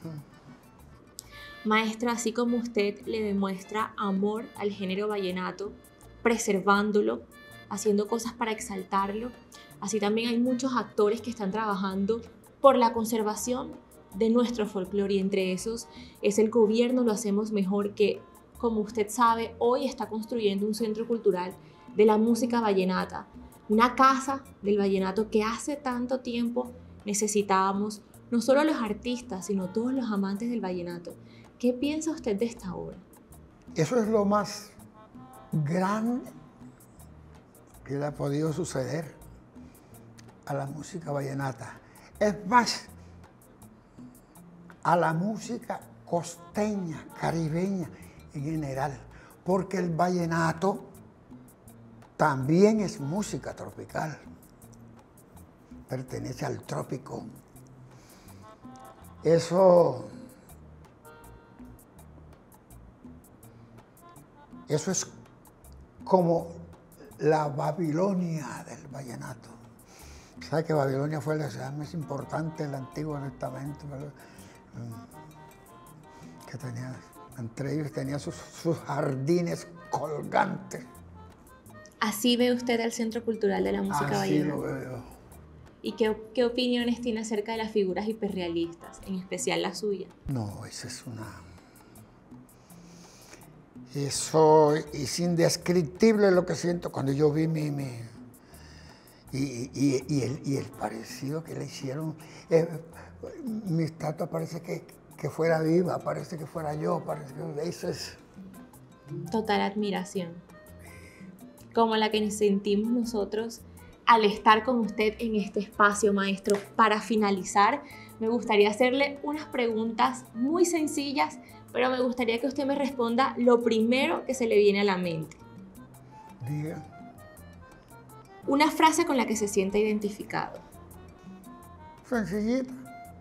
Maestro, así como usted le demuestra amor al género vallenato, preservándolo, haciendo cosas para exaltarlo, así también hay muchos actores que están trabajando por la conservación de nuestro folclore, y entre esos es el gobierno Lo Hacemos Mejor, que, como usted sabe, hoy está construyendo un centro cultural de la música vallenata, una casa del vallenato que hace tanto tiempo necesitábamos, no solo los artistas, sino todos los amantes del vallenato. ¿Qué piensa usted de esta obra? Eso es lo más grande que le ha podido suceder a la música vallenata. Es más, a la música costeña, caribeña en general, porque el vallenato también es música tropical, pertenece al trópico. Eso, eso es como la Babilonia del vallenato. ¿Sabe que Babilonia fue la ciudad más importante del Antiguo Testamento? Que tenía, entre ellos tenía sus, sus jardines colgantes. Así ve usted el Centro Cultural de la Música Así Vallenata. lo veo. ¿Y qué, qué opiniones tiene acerca de las figuras hiperrealistas, en especial la suya? No, esa es una... Eso es indescriptible lo que siento cuando yo vi mi... mi y, y, y, el, y el parecido que le hicieron. Eh, mi estatua parece que, que fuera viva, parece que fuera yo, parece que eso es... Total admiración. Como la que nos sentimos nosotros al estar con usted en este espacio, maestro. Para finalizar, me gustaría hacerle unas preguntas muy sencillas, pero me gustaría que usted me responda lo primero que se le viene a la mente. Diga. Una frase con la que se sienta identificado. Sencillita.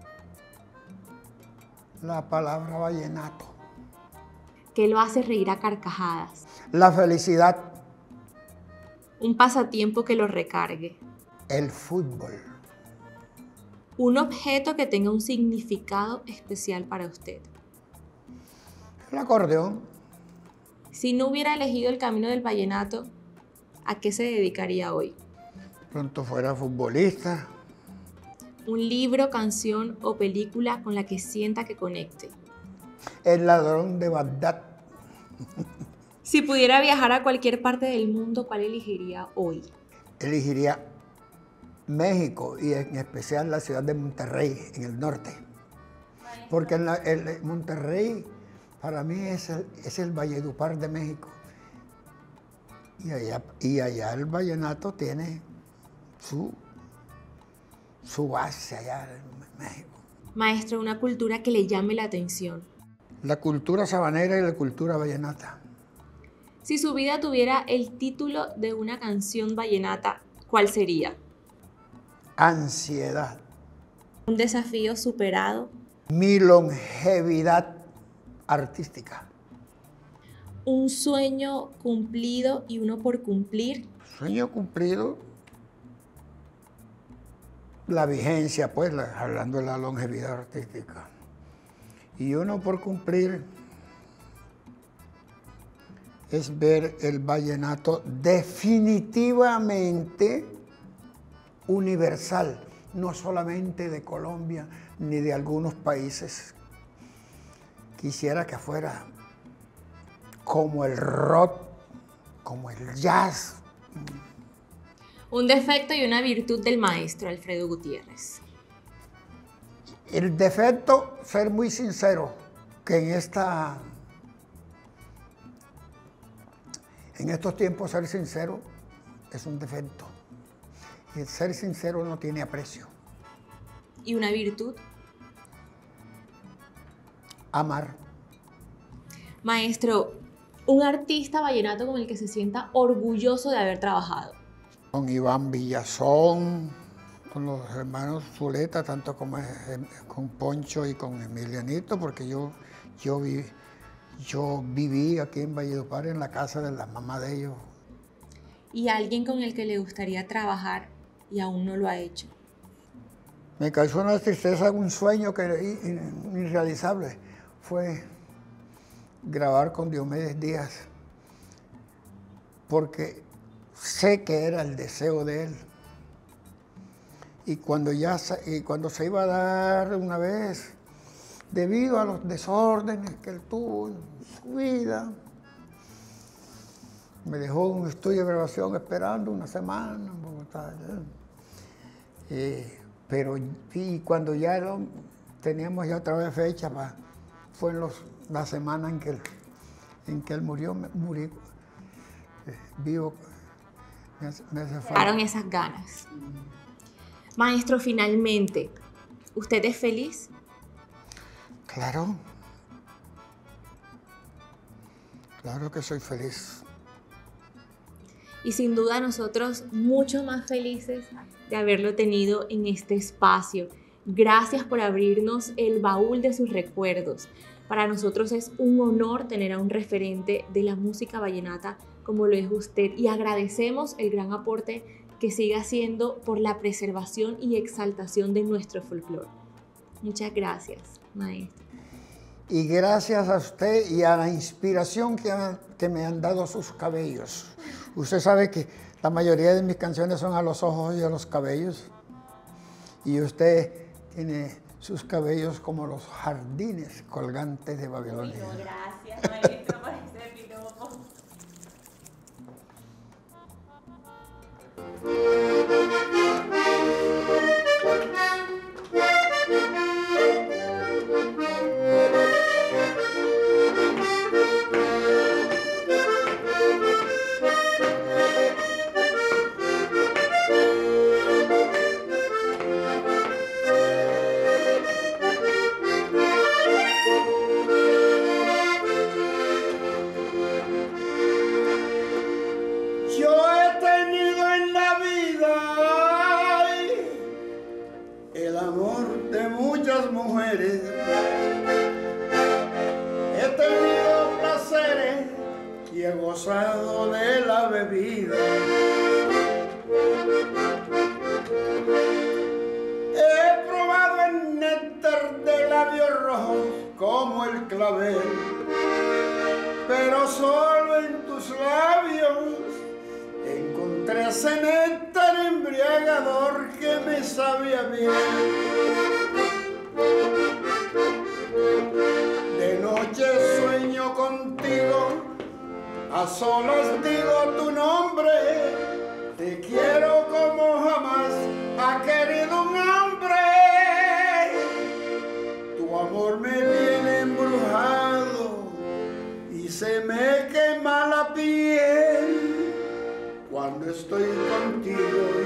La palabra vallenato. ¿Qué lo hace reír a carcajadas? La felicidad. Un pasatiempo que lo recargue. El fútbol. Un objeto que tenga un significado especial para usted. El acordeón. Si no hubiera elegido el camino del vallenato, ¿a qué se dedicaría hoy? Pronto fuera futbolista. Un libro, canción o película con la que sienta que conecte. El ladrón de Bagdad. Si pudiera viajar a cualquier parte del mundo, ¿cuál elegiría hoy? Elegiría México y en especial la ciudad de Monterrey, en el norte. Porque en la, el Monterrey para mí es el, es el Valledupar de México. Y allá, y allá el vallenato tiene su, su base allá en México. Maestro, una cultura que le llame la atención. La cultura sabanera y la cultura vallenata. Si su vida tuviera el título de una canción vallenata, ¿cuál sería? Ansiedad. Un desafío superado. Mi longevidad artística. Un sueño cumplido y uno por cumplir. Sueño cumplido. La vigencia, pues, la, hablando de la longevidad artística. Y uno por cumplir es ver el vallenato definitivamente universal, no solamente de Colombia ni de algunos países. Quisiera que fuera como el rock, como el jazz. Un defecto y una virtud del maestro Alfredo Gutiérrez. El defecto, ser muy sincero, que en esta, en estos tiempos ser sincero es un defecto. Y el ser sincero no tiene aprecio. ¿Y una virtud? Amar. Maestro, un artista vallenato con el que se sienta orgulloso de haber trabajado. Con Iván Villazón, con los hermanos Zuleta, tanto como con Poncho y con Emilianito, porque yo, yo, vi, yo viví aquí en Valledupar en la casa de la mamá de ellos. ¿Y alguien con el que le gustaría trabajar y aún no lo ha hecho? Me causó una tristeza, un sueño que irrealizable. Fue grabar con Diomedes Díaz, porque sé que era el deseo de él. Y cuando, ya, y cuando se iba a dar una vez, debido a los desórdenes que él tuvo en su vida, me dejó un estudio de grabación esperando una semana en Bogotá. Eh, pero y cuando ya lo, teníamos ya otra vez fecha, pa, fue en los, la semana en que él, en que él murió, murió eh, vivo. Me hace, me hace falta. Quedaron esas ganas. Maestro, finalmente, ¿usted es feliz? Claro. Claro que soy feliz. Y sin duda nosotros mucho más felices de haberlo tenido en este espacio. Gracias por abrirnos el baúl de sus recuerdos. Para nosotros es un honor tener a un referente de la música vallenata como lo es usted y agradecemos el gran aporte que sigue haciendo por la preservación y exaltación de nuestro folclore. Muchas gracias, maestro. Y gracias a usted y a la inspiración que, que me han dado sus cabellos. Usted sabe que la mayoría de mis canciones son a los ojos y a los cabellos. Y usted tiene sus cabellos como los jardines colgantes de Babilonia. Uy, no, gracias, maestro, por ese piropo. He gozado de la bebida. He probado el néctar de labios rojos como el clavel, pero solo en tus labios encontré entre ese néctar embriagador que me sabía bien. De noche sueño contigo, a solas digo tu nombre, te quiero como jamás ha querido un hombre. Tu amor me tiene embrujado y se me quema la piel cuando estoy contigo